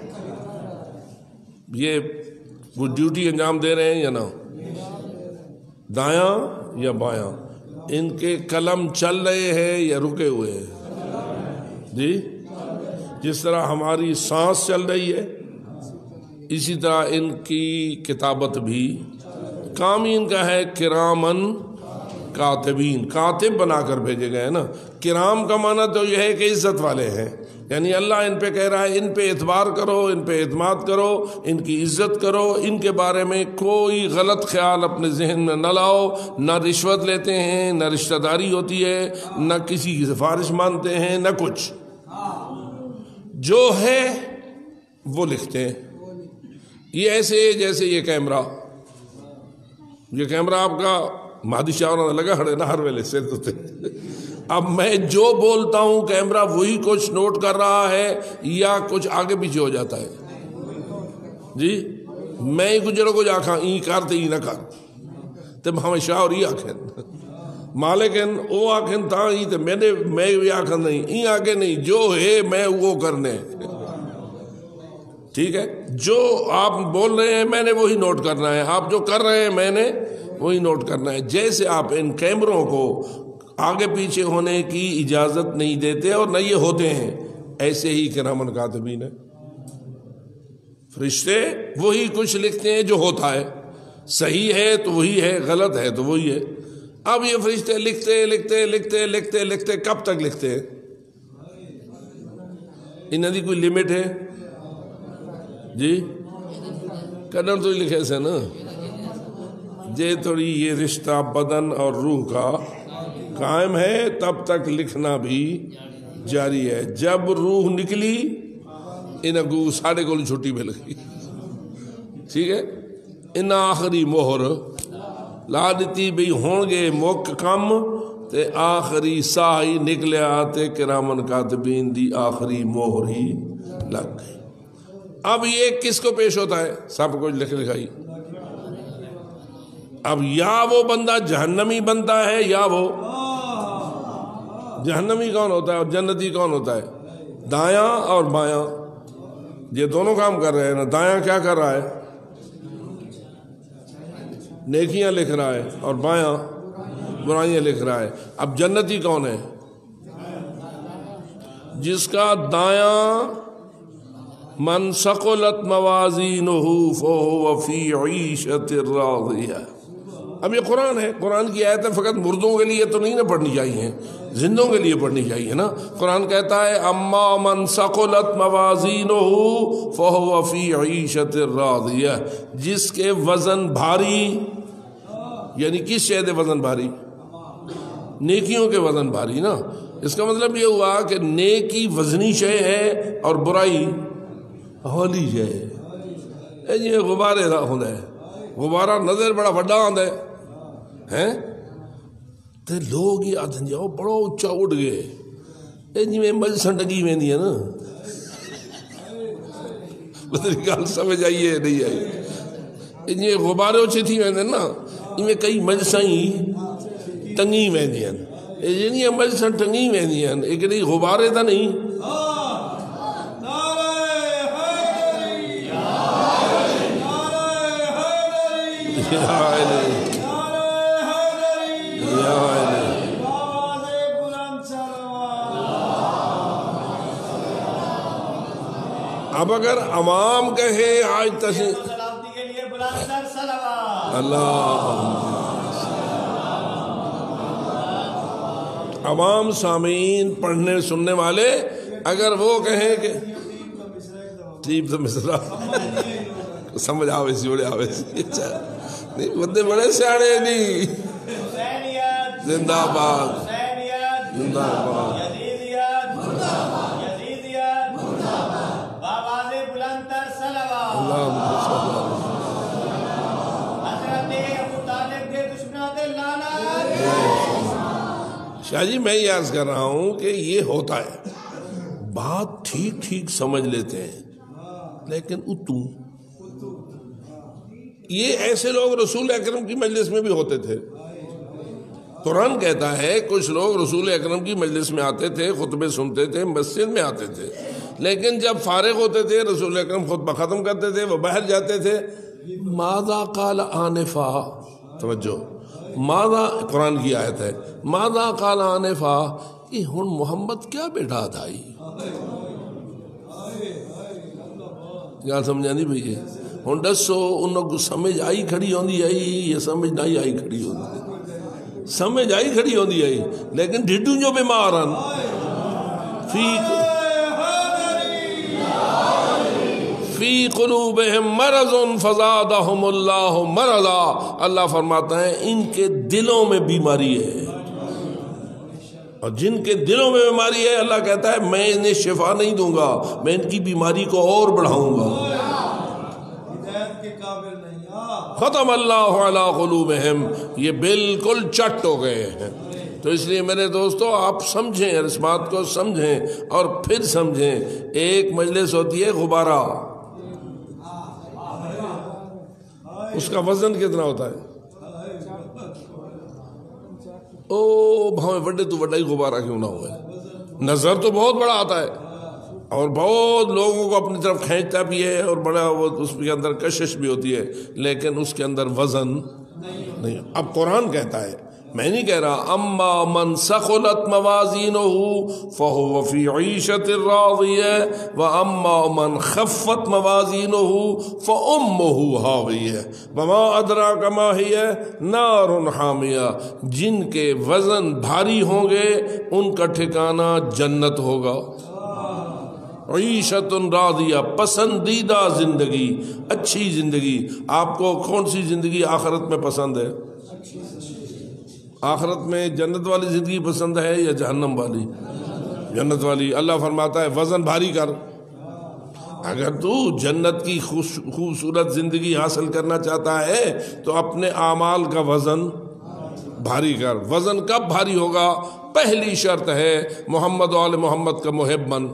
یہ وہ ڈیوٹی انجام دے رہے ہیں یا نہ؟ دایاں یا بایاں؟ ان کے قلم چل رہے ہیں یا رکے ہوئے ہیں؟ جی جس طرح ہماری سانس چل رہی ہے اسی طرح ان کی کتابت بھی کام ہی ان کا ہے، کرامن کاتبین، کاتب بنا کر بھیجے گئے نا۔ کرام کا معنی تو یہ ہے کہ عزت والے ہیں، یعنی اللہ ان پہ کہہ رہا ہے ان پہ اعتبار کرو، ان پہ اعتماد کرو، ان کی عزت کرو، ان کے بارے میں کوئی غلط خیال اپنے ذہن میں نہ لاؤ۔ نہ رشوت لیتے ہیں، نہ رشتہ داری ہوتی ہے، نہ کسی کی سفارش مانتے ہیں، نہ کچھ، جو ہے وہ لکھتے ہیں۔ یہ ایسے جیسے یہ کیمرہ یہ کیمرہ آپ کا مہدی شاہ لگا ہڑے نہ ہر ویلے سے اب میں جو بولتا ہوں کیمرہ وہی کچھ نوٹ کر رہا ہے یا کچھ آگے پیچھے ہو جاتا ہے؟ جی میں ہی گجرو کچھ آکھا این کرتے ہی نہ کر تے ہمیشہ اور ہی آکھیں مالکن او آکھیں تا ہی تے میں نے میں بھی آکھیں نہیں این آگے نہیں جو ہے میں وہ کرنے ٹھیک ہے جو آپ بول رہے ہیں میں نے وہی نوٹ کرنا ہے آپ جو کر رہے ہیں میں نے وہی نوٹ کرنا ہے جیسے آپ ان کیمروں کو آگے پیچھے ہونے کی اجازت نہیں دیتے اور نہ یہ ہوتے ہیں ایسے ہی کرامن کاتبین ہیں فرشتے وہی کچھ لکھتے ہیں جو ہوتا ہے صحیح ہے تو وہی ہے غلط ہے تو وہی ہے اب یہ فرشتے لکھتے لکھتے لکھتے لکھتے لکھتے کب تک لکھتے ہیں انہوں کی کوئی لمٹ ہے جی قدر تو لکھے سے نا جے تھوڑی یہ رشتہ بدن اور روح کا قائم ہے تب تک لکھنا بھی جاری ہے جب روح نکلی انہیں کو ساڑھے کو چھٹی پہ لگی ٹھیک ہے ان آخری مہر لا دیتی بھی ہون گے موک کم تے آخری سا ہی نکلیا تے کرامن کاتبین دی آخری مہر ہی لگ گئی اب یہ کس کو پیش ہوتا ہے سب کچھ لکھ لکھائی اب یا وہ بندہ جہنمی بنتا ہے یا وہ جہنمی کون ہوتا ہے اور جنتی کون ہوتا ہے دایاں اور بایاں یہ دونوں کام کر رہے ہیں نا دایاں کیا کر رہا ہے نیکیاں لکھ رہا ہے اور بایاں برائیاں لکھ رہا ہے اب جنتی کون ہے جس کا دایاں من ثقلت موازینہ فہو فی عیشۃ راضیہ اب یہ قرآن ہے قرآن کی آیت ہے فقط مردوں کے لیے تو نہیں نہ پڑھنی چاہیے زندوں کے لیے پڑھنی چاہیے نا قرآن کہتا ہے اما من ثقلت موازینہ فہو فی عیشۃ راضیہ جس کے وزن بھاری یعنی کس شے دے وزن بھاری نیکیوں کے وزن بھاری نا اس کا مطلب یہ ہوا کہ نیکی وزنی شے ہے اور برائی ہولی شے ہے جی غبارے دا ہوندہ ہے غبارہ نظر بڑا بڑا ہوندہ ہے تے لوگ یہ آدھن جاؤ بڑا اچھا اٹھ گئے اے جی میں مجلسن ٹنگی میں نہیں ہے نا بدری گال سمجھ آئیے نہیں آئی اے جی غبارے اچھے تھی میں نا ان میں کئی مجلسیں ٹنگی میں نہیں ہیں اے جی مجلسن ٹنگی میں نہیں ہیں ایک نہیں غبارے تا نہیں اب اگر عوام کہے آج تشریف اللہ عوام سامعین پڑھنے سننے والے اگر وہ کہیں کہ ٹھیک تو مصرا سمجھ آوے سی بڑے آوے سی نہیں بندے بڑے سیاڑے نہیں زندہ باد زندہ باد شاہ جی میں یہ عرض کر رہا ہوں کہ یہ ہوتا ہے بات ٹھیک ٹھیک سمجھ لیتے ہیں لیکن اتو یہ ایسے لوگ رسول اکرم کی مجلس میں بھی ہوتے تھے قرآن کہتا ہے کچھ لوگ رسول اکرم کی مجلس میں آتے تھے خطبے سنتے تھے مسجد میں آتے تھے لیکن جب فارغ ہوتے تھے رسول اکرم خطبہ ختم کرتے تھے وہ باہر جاتے تھے ماذا قال آنفا توجہ ماذا قرآن کی آیت ہے ماذا قال آنفا یہ ہن محمد کیا بیٹھا تھا کیا سمجھا نہیں بھئی ہن دسو انہوں کو سمجھ آئی کھڑی ہوندی آئی یہ سمجھ نہیں آئی کھڑی ہوندی سمجھ آئی کھڑی ہوندی آئی لیکن ڈھڈوں جو بیمارن فی فی قلوبہم مرض فزادہم اللہ مرضا اللہ فرماتا ہے ان کے دلوں میں بیماری ہے اور جن کے دلوں میں بیماری ہے اللہ کہتا ہے میں انہیں شفا نہیں دوں گا میں ان کی بیماری کو اور بڑھاؤں گا ختم اللہ علی قلوبہم یہ بالکل چٹ ہو گئے ہیں تو اس لیے میرے دوستو آپ سمجھیں، اس بات کو سمجھیں اور پھر سمجھیں. ایک مجلس ہوتی ہے غبارہ، اس کا وزن کتنا ہوتا ہے؟ او بھاویں وڈے تو وڈا ہی غبارہ کیوں نہ ہوئے، نظر تو بہت بڑا آتا ہے اور بہت لوگوں کو اپنی طرف کھینچتا بھی ہے اور بڑا وہ اس کے اندر کشش بھی ہوتی ہے، لیکن اس کے اندر وزن نہیں. اب قرآن کہتا ہے، میں نہیں کہہ رہا، اما من ثقلت موازینہ فہو فی عیشۃ راضیہ واما من خفت موازینہ فامہ ہاویہ وما ادراک ما ہی نار حامیہ. جن کے وزن بھاری ہوں گے ان کا ٹھکانہ جنت ہوگا. عیشۃ راضیہ، پسندیدہ زندگی، اچھی زندگی. آپ کو کون سی زندگی آخرت میں پسند ہے؟ آخرت میں جنت والی زندگی پسند ہے یا جہنم والی؟ جنت والی. اللہ فرماتا ہے وزن بھاری کر. اگر تو جنت کی خوبصورت زندگی حاصل کرنا چاہتا ہے تو اپنے اعمال کا وزن بھاری کر. وزن کب بھاری ہوگا؟ پہلی شرط ہے محمد و آل محمد کا محب بن.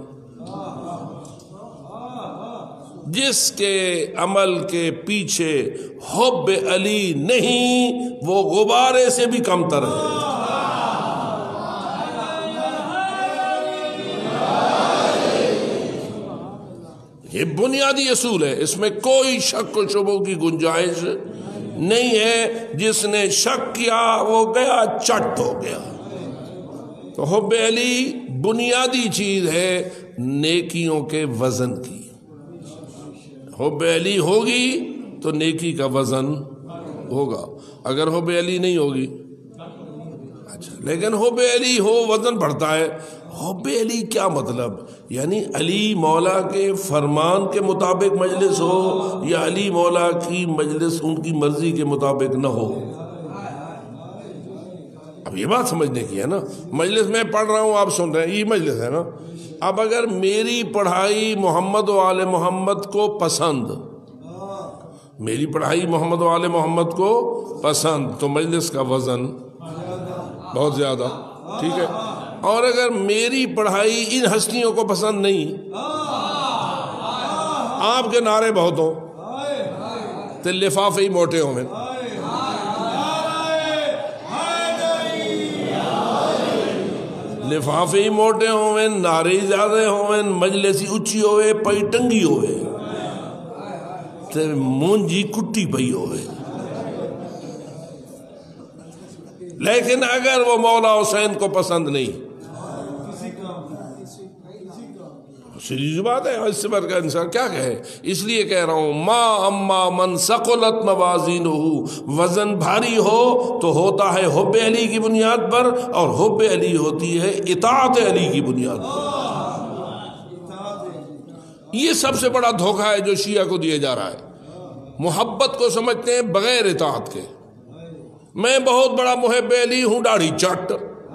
جس کے عمل کے پیچھے حب علی نہیں وہ غبارے سے بھی کم تر ہے. یہ بنیادی اصول ہے، اس میں کوئی شک و شبہ کی گنجائش نہیں ہے. جس نے شک کیا وہ گیا چٹ ہو گیا. تو حب علی بنیادی چیز ہے نیکیوں کے وزن کی. حب علی ہوگی تو نیکی کا وزن ہوگا. اگر حب علی نہیں ہوگی اچھا، لیکن حب علی ہو وزن بڑھتا ہے. حب علی کیا مطلب؟ یعنی علی مولا کے فرمان کے مطابق مجلس ہو یا علی مولا کی مجلس ان کی مرضی کے مطابق نہ ہو. اب یہ بات سمجھنے کی ہے نا. مجلس میں پڑھ رہا ہوں، آپ سن رہے ہیں، یہ مجلس ہے نا. اب اگر میری پڑھائی محمد و آل محمد کو پسند، میری پڑھائی محمد و آل محمد کو پسند تو مجلس کا وزن بہت زیادہ، ٹھیک ہے. اور اگر میری پڑھائی ان ہستیوں کو پسند نہیں، آپ کے نعرے بہت ہوں تو لفافے ہی موٹے ہوں گے. لفافے ہی موٹے ہوئے، نعرے زیادہ ہوئے، مجلسی اچھی ہوئے، پئی ٹنگی ہوئے تے مونجی کٹی پئی ہوئے. لیکن اگر وہ مولا حسین کو پسند نہیں، سیدھی بات ہے، اس سے بڑھ کر انسان کیا کہے. اس لیے کہہ رہا ہوں ما اما من ثقلت موازینہ، وزن بھاری ہو تو ہوتا ہے حب علی کی بنیاد پر، اور حب علی ہوتی ہے اطاعت علی کی بنیاد پر. یہ سب سے بڑا دھوکہ ہے جو شیعہ کو دیا جا رہا ہے. محبت کو سمجھتے ہیں بغیر اطاعت کے. میں بہت بڑا محب علی ہوں، داڑھی چٹ.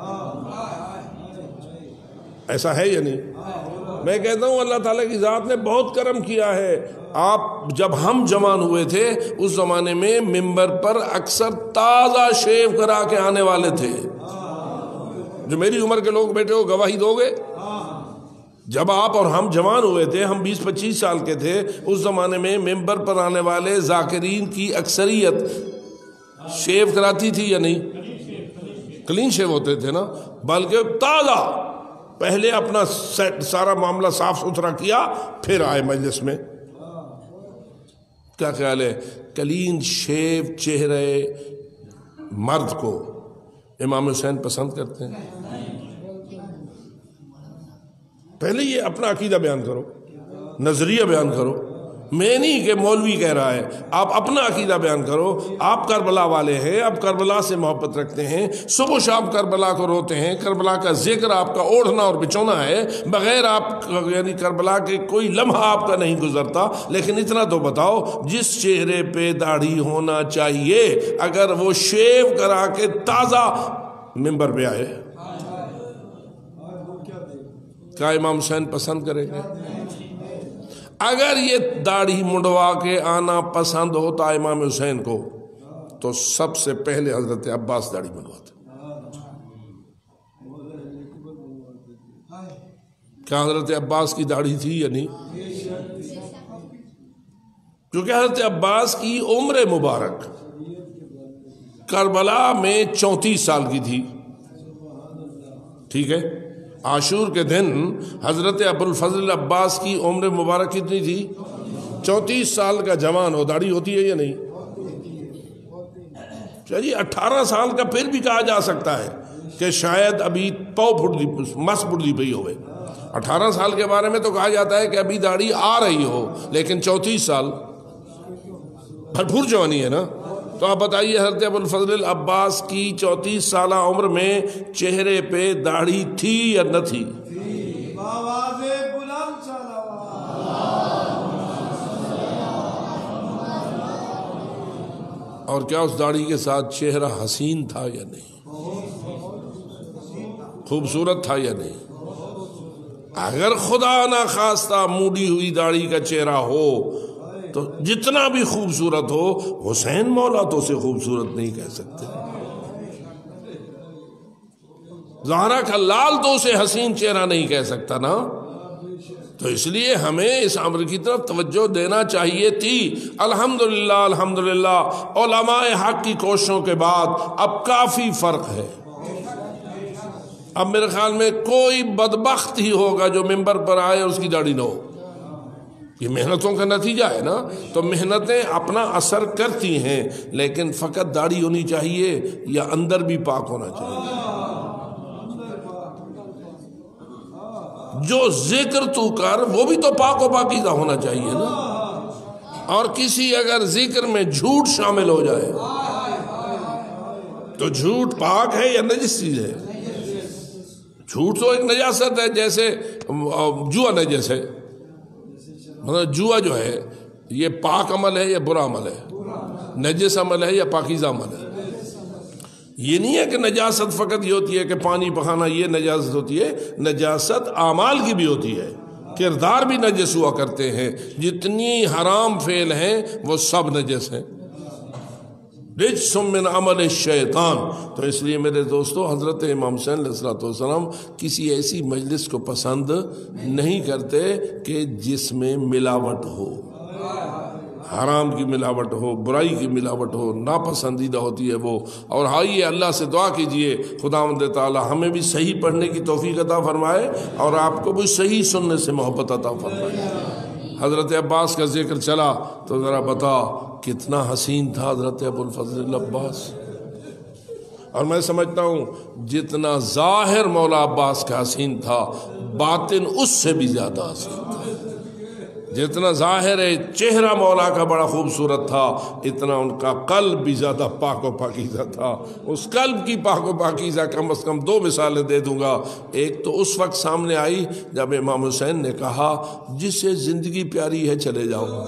ایسا ہے یا نہیں؟ میں کہتا ہوں اللہ تعالیٰ کی ذات نے بہت کرم کیا ہے. آپ جب ہم جوان ہوئے تھے اس زمانے میں ممبر پر اکثر تازہ شیو کرا کے آنے والے تھے. جو میری عمر کے لوگ بیٹھے ہو گواہی دو گے. جب آپ اور ہم جوان ہوئے تھے، ہم بیس پچیس سال کے تھے، اس زمانے میں ممبر پر آنے والے ذاکرین کی اکثریت شیو کراتی تھی یا نہیں؟ کلین شیو ہوتے تھے نا، بلکہ تازہ. پہلے اپنا سیٹ سارا معاملہ صاف ستھرا کیا پھر آئے مجلس میں. کیا خیال ہے؟ کلین شیو چہرے مرد کو امام حسین پسند کرتے ہیں؟ پہلے یہ اپنا عقیدہ بیان کرو، نظریہ بیان کرو. میں نہیں کہ مولوی کہہ رہا ہے، آپ اپنا عقیدہ بیان کرو. آپ کربلا والے ہیں، آپ کربلا سے محبت رکھتے ہیں، صبح شام کربلا کو روتے ہیں، کربلا کا ذکر آپ کا اوڑھنا اور بچھونا ہے. بغیر آپ یعنی کربلا کے کوئی لمحہ آپ کا نہیں گزرتا. لیکن اتنا تو بتاؤ، جس چہرے پہ داڑھی ہونا چاہیے اگر وہ شیو کرا کے تازہ ممبر پہ آئے، کیا امام حسین پسند کریں گے؟ اگر یہ داڑھی منڈوا کے آنا پسند ہوتا امام حسین کو تو سب سے پہلے حضرت عباس داڑھی منڈواتے. کیا حضرت عباس کی داڑھی تھی یا نہیں؟ کیونکہ حضرت عباس کی عمر مبارک کربلا میں چونتیس سال کی تھی، ٹھیک ہے؟ عاشور کے دن حضرت ابو الفضل عباس کی عمر مبارک کتنی تھی؟ چونتیس سال کا جوان ہو، داڑھی ہوتی ہے یا نہیں؟ چلیے اٹھارہ سال کا پھر بھی کہا جا سکتا ہے کہ شاید ابھی پو پھڑی مس پھڑی پئی ہوئے، اٹھارہ سال کے بارے میں تو کہا جاتا ہے کہ ابھی داڑھی آ رہی ہو، لیکن چونتیس سال بھرپور جوانی ہے نا۔ تو آپ بتائیے حضرت ابو الفضل عباس کی چونتیس سالہ عمر میں چہرے پہ داڑھی تھی یا نہ تھی؟ اور کیا اس داڑھی کے ساتھ چہرہ حسین تھا یا نہیں؟ خوبصورت تھا یا نہیں؟ اگر خدا نہ خواستہ موڑی ہوئی داڑھی کا چہرہ ہو تو جتنا بھی خوبصورت ہو، حسین مولا تو اسے خوبصورت نہیں کہہ سکتے، زہرا کا لال تو اسے حسین چہرہ نہیں کہہ سکتا نا۔ تو اس لیے ہمیں اس امر کی طرف توجہ دینا چاہیے تھی۔ الحمدللہ الحمدللہ علماء حق کی کوششوں کے بعد اب کافی فرق ہے۔ اب میرے خیال میں کوئی بدبخت ہی ہوگا جو ممبر پر آئے اور اس کی داڑھی نہ ہو۔ یہ محنتوں کا نتیجہ ہے نا، تو محنتیں اپنا اثر کرتی ہیں، لیکن فقط داڑھی ہونی چاہیے یا اندر بھی پاک ہونا چاہیے؟ جو ذکر تو کر وہ بھی تو پاک و پاکیزہ ہونا چاہیے نا۔ اور کسی اگر ذکر میں جھوٹ شامل ہو جائے تو جھوٹ پاک ہے یا نجس چیز ہے؟ جھوٹ تو ایک نجاست ہے، جیسے جوا نجس ہے۔ مطلب جوا جو ہے یہ پاک عمل ہے یا برا عمل ہے؟ نجس عمل ہے یا پاکیزہ عمل ہے؟ یہ نہیں ہے کہ نجاست فقط یہ ہوتی ہے کہ پانی بہانا یہ نجاست ہوتی ہے، نجاست اعمال کی بھی ہوتی ہے، کردار بھی نجس ہوا کرتے ہیں، جتنی حرام فعل ہیں وہ سب نجس ہیں، رجس من عمل الشیطان۔ تو اس لیے میرے دوستو، حضرت امام حسین علیہ السلام کسی ایسی مجلس کو پسند نہیں کرتے کہ جس میں ملاوٹ ہو، حرام کی ملاوٹ ہو، برائی کی ملاوٹ ہو، ناپسندیدہ ہوتی ہے وہ۔ اور آئیے اللہ سے دعا کیجئے خداوند تعالی ہمیں بھی صحیح پڑھنے کی توفیق عطا فرمائے اور آپ کو بھی صحیح سننے سے محبت عطا فرمائے۔ حضرت عباس کا ذکر چلا تو ذرا بتا کتنا حسین تھا حضرت ابو الفضل عباس۔ اور میں سمجھتا ہوں جتنا ظاہر مولا عباس کا حسین تھا، باطن اس سے بھی زیادہ حسین تھا۔ جتنا ظاہر چہرہ مولا کا بڑا خوبصورت تھا، اتنا ان کا قلب بھی زیادہ پاک و پاکیزہ تھا۔ اس قلب کی پاک و پاکیزہ کم از کم دو مثالیں دے دوں گا۔ ایک تو اس وقت سامنے آئی جب امام حسین نے کہا جس سے زندگی پیاری ہے چلے جاؤ۔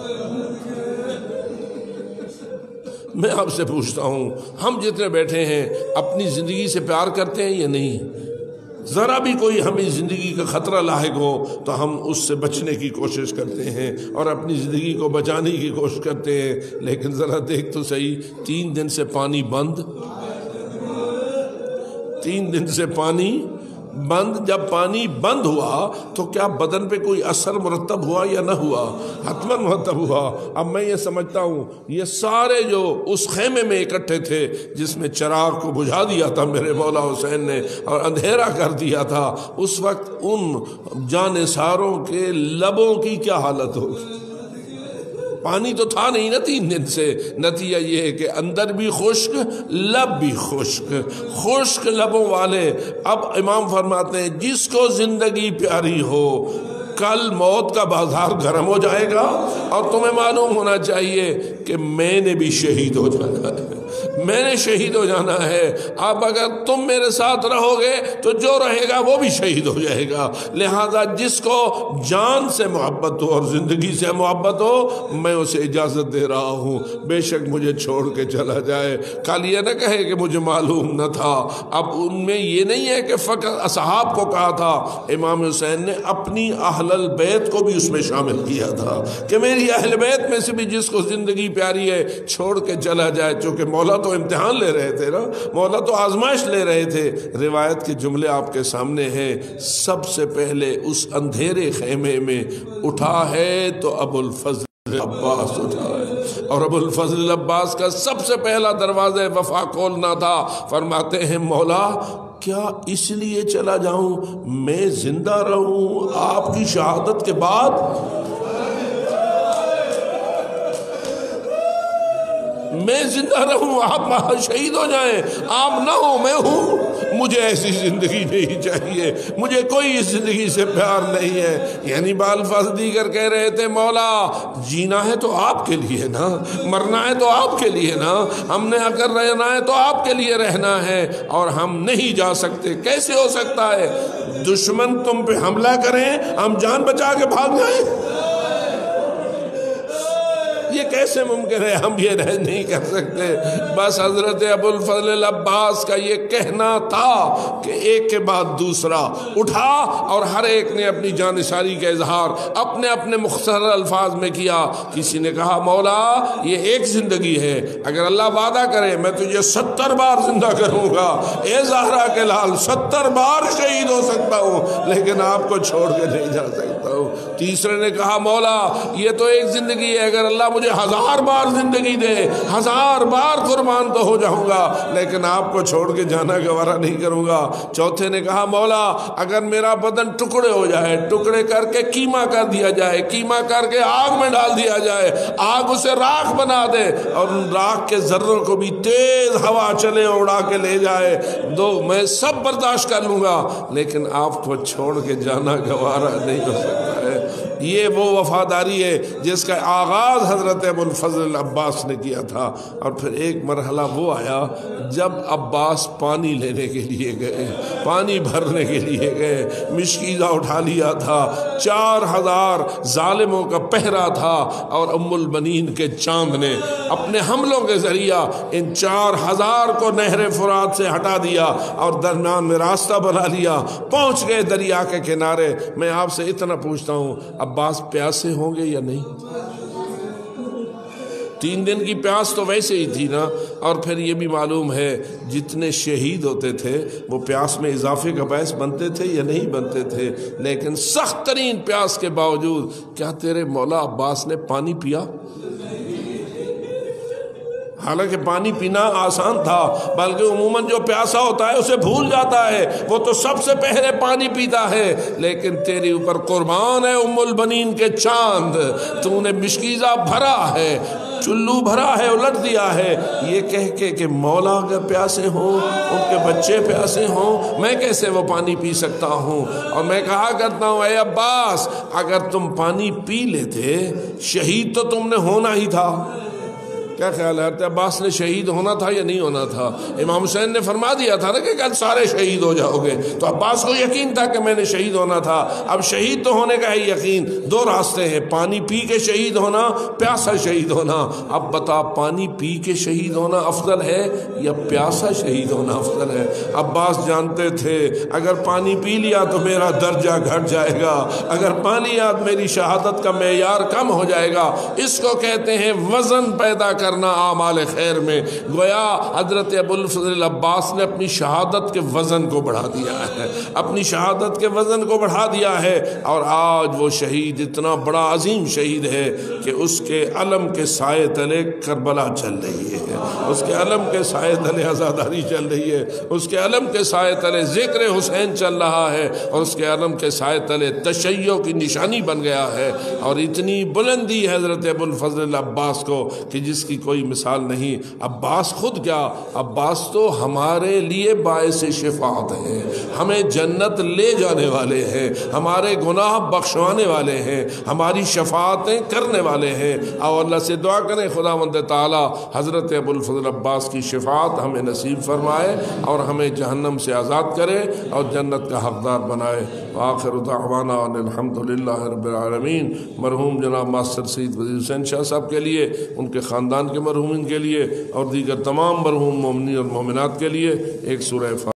میں آپ سے پوچھتا ہوں، ہم جتنے بیٹھے ہیں اپنی زندگی سے پیار کرتے ہیں یا نہیں؟ ذرا بھی کوئی ہمیں زندگی کا خطرہ لاحق ہو تو ہم اس سے بچنے کی کوشش کرتے ہیں اور اپنی زندگی کو بچانے کی کوشش کرتے ہیں، لیکن ذرا دیکھ تو صحیح، تین دن سے پانی بند، تین دن سے پانی بند۔ جب پانی بند ہوا تو کیا بدن پہ کوئی اثر مرتب ہوا یا نہ ہوا؟ حتماً مرتب ہوا۔ اب میں یہ سمجھتا ہوں یہ سارے جو اس خیمے میں اکٹھے تھے جس میں چراغ کو بجھا دیا تھا میرے مولا حسین نے اور اندھیرا کر دیا تھا، اس وقت ان جانثاروں کے لبوں کی کیا حالت ہوگی؟ پانی تو تھا نہیں نا تین دن سے۔ نتیجہ یہ ہے کہ اندر بھی خشک، لب بھی خشک، خشک لبوں والے۔ اب امام فرماتے ہیں جس کو زندگی پیاری ہو کل موت کا بازار گرم ہو جائے گا اور تمہیں معلوم ہونا چاہیے کہ میں نے بھی شہید ہو جانا ہے، میں نے شہید ہو جانا ہے۔ اب اگر تم میرے ساتھ رہو گے تو جو رہے گا وہ بھی شہید ہو جائے گا۔ لہذا جس کو جان سے محبت ہو اور زندگی سے محبت ہو، میں اسے اجازت دے رہا ہوں بے شک مجھے چھوڑ کے چلا جائے، کل یہ نہ کہے کہ مجھے معلوم نہ تھا۔ اب ان میں یہ نہیں ہے کہ فقط اصحاب کو کہا تھا، امام حسین نے اپنی اہل البیت کو بھی اس میں شامل کیا تھا کہ میری اہل بیت میں سے بھی جس کو زندگی پیاری ہے چھوڑ کے چلا جائے، چونکہ مولا مولا تو امتحان لے رہے تھے نا، مولا تو آزمائش لے رہے تھے۔ روایت کے جملے آپ کے سامنے ہیں۔ سب سے پہلے اس اندھیرے خیمے میں اٹھا ہے تو ابو الفضل عباس اٹھا ہے، اور ابو الفضل عباس کا سب سے پہلا دروازہ وفا کھولنا تھا۔ فرماتے ہیں مولا کیا اس لیے چلا جاؤں میں زندہ رہوں آپ کی شہادت کے بعد؟ میں زندہ رہوں آپ شہید ہو جائیں، آپ نہ ہو میں ہوں، مجھے ایسی زندگی نہیں چاہیے، مجھے کوئی اس زندگی سے پیار نہیں ہے۔ یعنی بالفاظ دیگر کہہ رہے تھے مولا جینا ہے تو آپ کے لیے نا، مرنا ہے تو آپ کے لیے نا، ہم نے اگر رہنا ہے تو آپ کے لیے رہنا ہے، اور ہم نہیں جا سکتے۔ کیسے ہو سکتا ہے دشمن تم پہ حملہ کریں ہم جان بچا کے بھاگ جائیں؟ یہ کیسے ممکن ہے؟ ہم یہ رہ نہیں کر سکتے۔ بس حضرت ابو الفضل عباس کا یہ کہنا تھا کہ ایک کے بعد دوسرا اٹھا، اور ہر ایک نے اپنی جانثاری کا اظہار اپنے اپنے مختصر الفاظ میں کیا۔ کسی نے کہا مولا یہ ایک زندگی ہے، اگر اللہ وعدہ کرے میں تجھے ستر بار زندہ کروں گا، اے زہرا کے لال ستر بار شہید ہو سکتا ہوں لیکن آپ کو چھوڑ کے نہیں جا سکتا ہوں۔ تیسرے نے کہا مولا یہ تو ایک زندگی ہے، اگر اللہ مجھے ہزار بار زندگی دے ہزار بار قربان تو ہو جاؤں گا لیکن آپ کو چھوڑ کے جانا گوارا نہیں کروں گا۔ چوتھے نے کہا مولا اگر میرا بدن ٹکڑے ہو جائے، ٹکڑے کر کے قیمہ کر دیا جائے، قیمہ کر کے آگ میں ڈال دیا جائے، آگ اسے راکھ بنا دے اور ان راکھ کے ذروں کو بھی تیز ہوا چلے اڑا کے لے جائے، دو میں سب برداشت کر لوں گا لیکن آپ کو چھوڑ کے جانا گوارا نہیں ہو سکتا ہے۔ یہ وہ وفاداری ہے جس کا آغاز حضرت ابو الفضل عباس نے کیا تھا۔ اور پھر ایک مرحلہ وہ آیا جب عباس پانی لینے کے لیے گئے، پانی بھرنے کے لیے گئے، مشکیزہ اٹھا لیا تھا، چار ہزار ظالموں کا پہرا تھا، اور ام البنین کے چاند نے اپنے حملوں کے ذریعہ ان چار ہزار کو نہر فرات سے ہٹا دیا اور درمیان میں راستہ بنا لیا، پہنچ گئے دریا کے کنارے۔ میں آپ سے اتنا پوچھتا ہوں عباس پیاسے ہوں گے یا نہیں؟ تین دن کی پیاس تو ویسے ہی تھی نا، اور پھر یہ بھی معلوم ہے جتنے شہید ہوتے تھے وہ پیاس میں اضافے کا باعث بنتے تھے یا نہیں بنتے تھے، لیکن سخت ترین پیاس کے باوجود کیا تیرے مولا عباس نے پانی پیا؟ حالانکہ پانی پینا آسان تھا، بلکہ عموماً جو پیاسا ہوتا ہے اسے بھول جاتا ہے، وہ تو سب سے پہلے پانی پیتا ہے، لیکن تیری اوپر قربان ہے ام البنین کے چاند، تو نے مشکیزہ بھرا ہے، چلو بھرا ہے، الٹ دیا ہے، یہ کہہ کے کہ مولا اگر پیاسے ہوں، ان کے بچے پیاسے ہوں، میں کیسے وہ پانی پی سکتا ہوں؟ اور میں کہا کرتا ہوں اے عباس اگر تم پانی پی لیتے شہید تو تم نے ہونا ہی تھا۔ کیا خیال ہے حضرت عباس نے شہید ہونا تھا یا نہیں ہونا تھا؟ امام حسین نے فرما دیا تھا نا کہ کل سارے شہید ہو جاؤ گے، تو عباس کو یقین تھا کہ میں نے شہید ہونا تھا۔ اب شہید تو ہونے کا ہے یقین، دو راستے ہیں، پانی پی کے شہید ہونا، پیاسا شہید ہونا۔ اب بتا پانی پی کے شہید ہونا افضل ہے یا پیاسا شہید ہونا افضل ہے؟ عباس جانتے تھے اگر پانی پی لیا تو میرا درجہ گھٹ جائے گا، اگر پانی یاد میری شہادت کا معیار کم ہو جائے گا۔ اس کو کہتے ہیں وزن پیدا کر کرنا اعمال خیر میں۔ گویا حضرت ابو الفضل عباس نے اپنی شہادت کے وزن کو بڑھا دیا ہے، اپنی شہادت کے وزن کو بڑھا دیا ہے، اور آج وہ شہید اتنا بڑا عظیم شہید ہے کہ اس کے علم کے سائے تلے کربلا چل رہی ہے، اس کے علم کے سائے تلے عزاداری چل رہی ہے، اس کے علم کے سائے تلے ذکر حسین چل رہا ہے، اور اس کے علم کے سائے تلے تشیع کی نشانی بن گیا ہے۔ اور اتنی بلندی ہے حضرت ابو الفضل عباس کو کہ جس کی کوئی مثال نہیں۔ عباس خود کیا، عباس تو ہمارے لیے باعث شفاعت ہیں، ہمیں جنت لے جانے والے ہیں، ہمارے گناہ بخشوانے والے ہیں، ہماری شفاعتیں کرنے والے ہیں۔ اور اللہ سے دعا کریں خداوند تعالی حضرت ابو الفضل عباس کی شفاعت ہمیں نصیب فرمائے اور ہمیں جہنم سے آزاد کرے اور جنت کا حقدار بنائے۔ آخر دعوانا ان الحمدللہ رب العالمین۔ مرحوم جناب ماسٹر سید وزیر حسین شاہ صاحب کے لیے، ان کے خاندان کے مرحومین کے لیے اور دیگر تمام مرحوم مومنین اور مومنات کے لیے ایک سورہ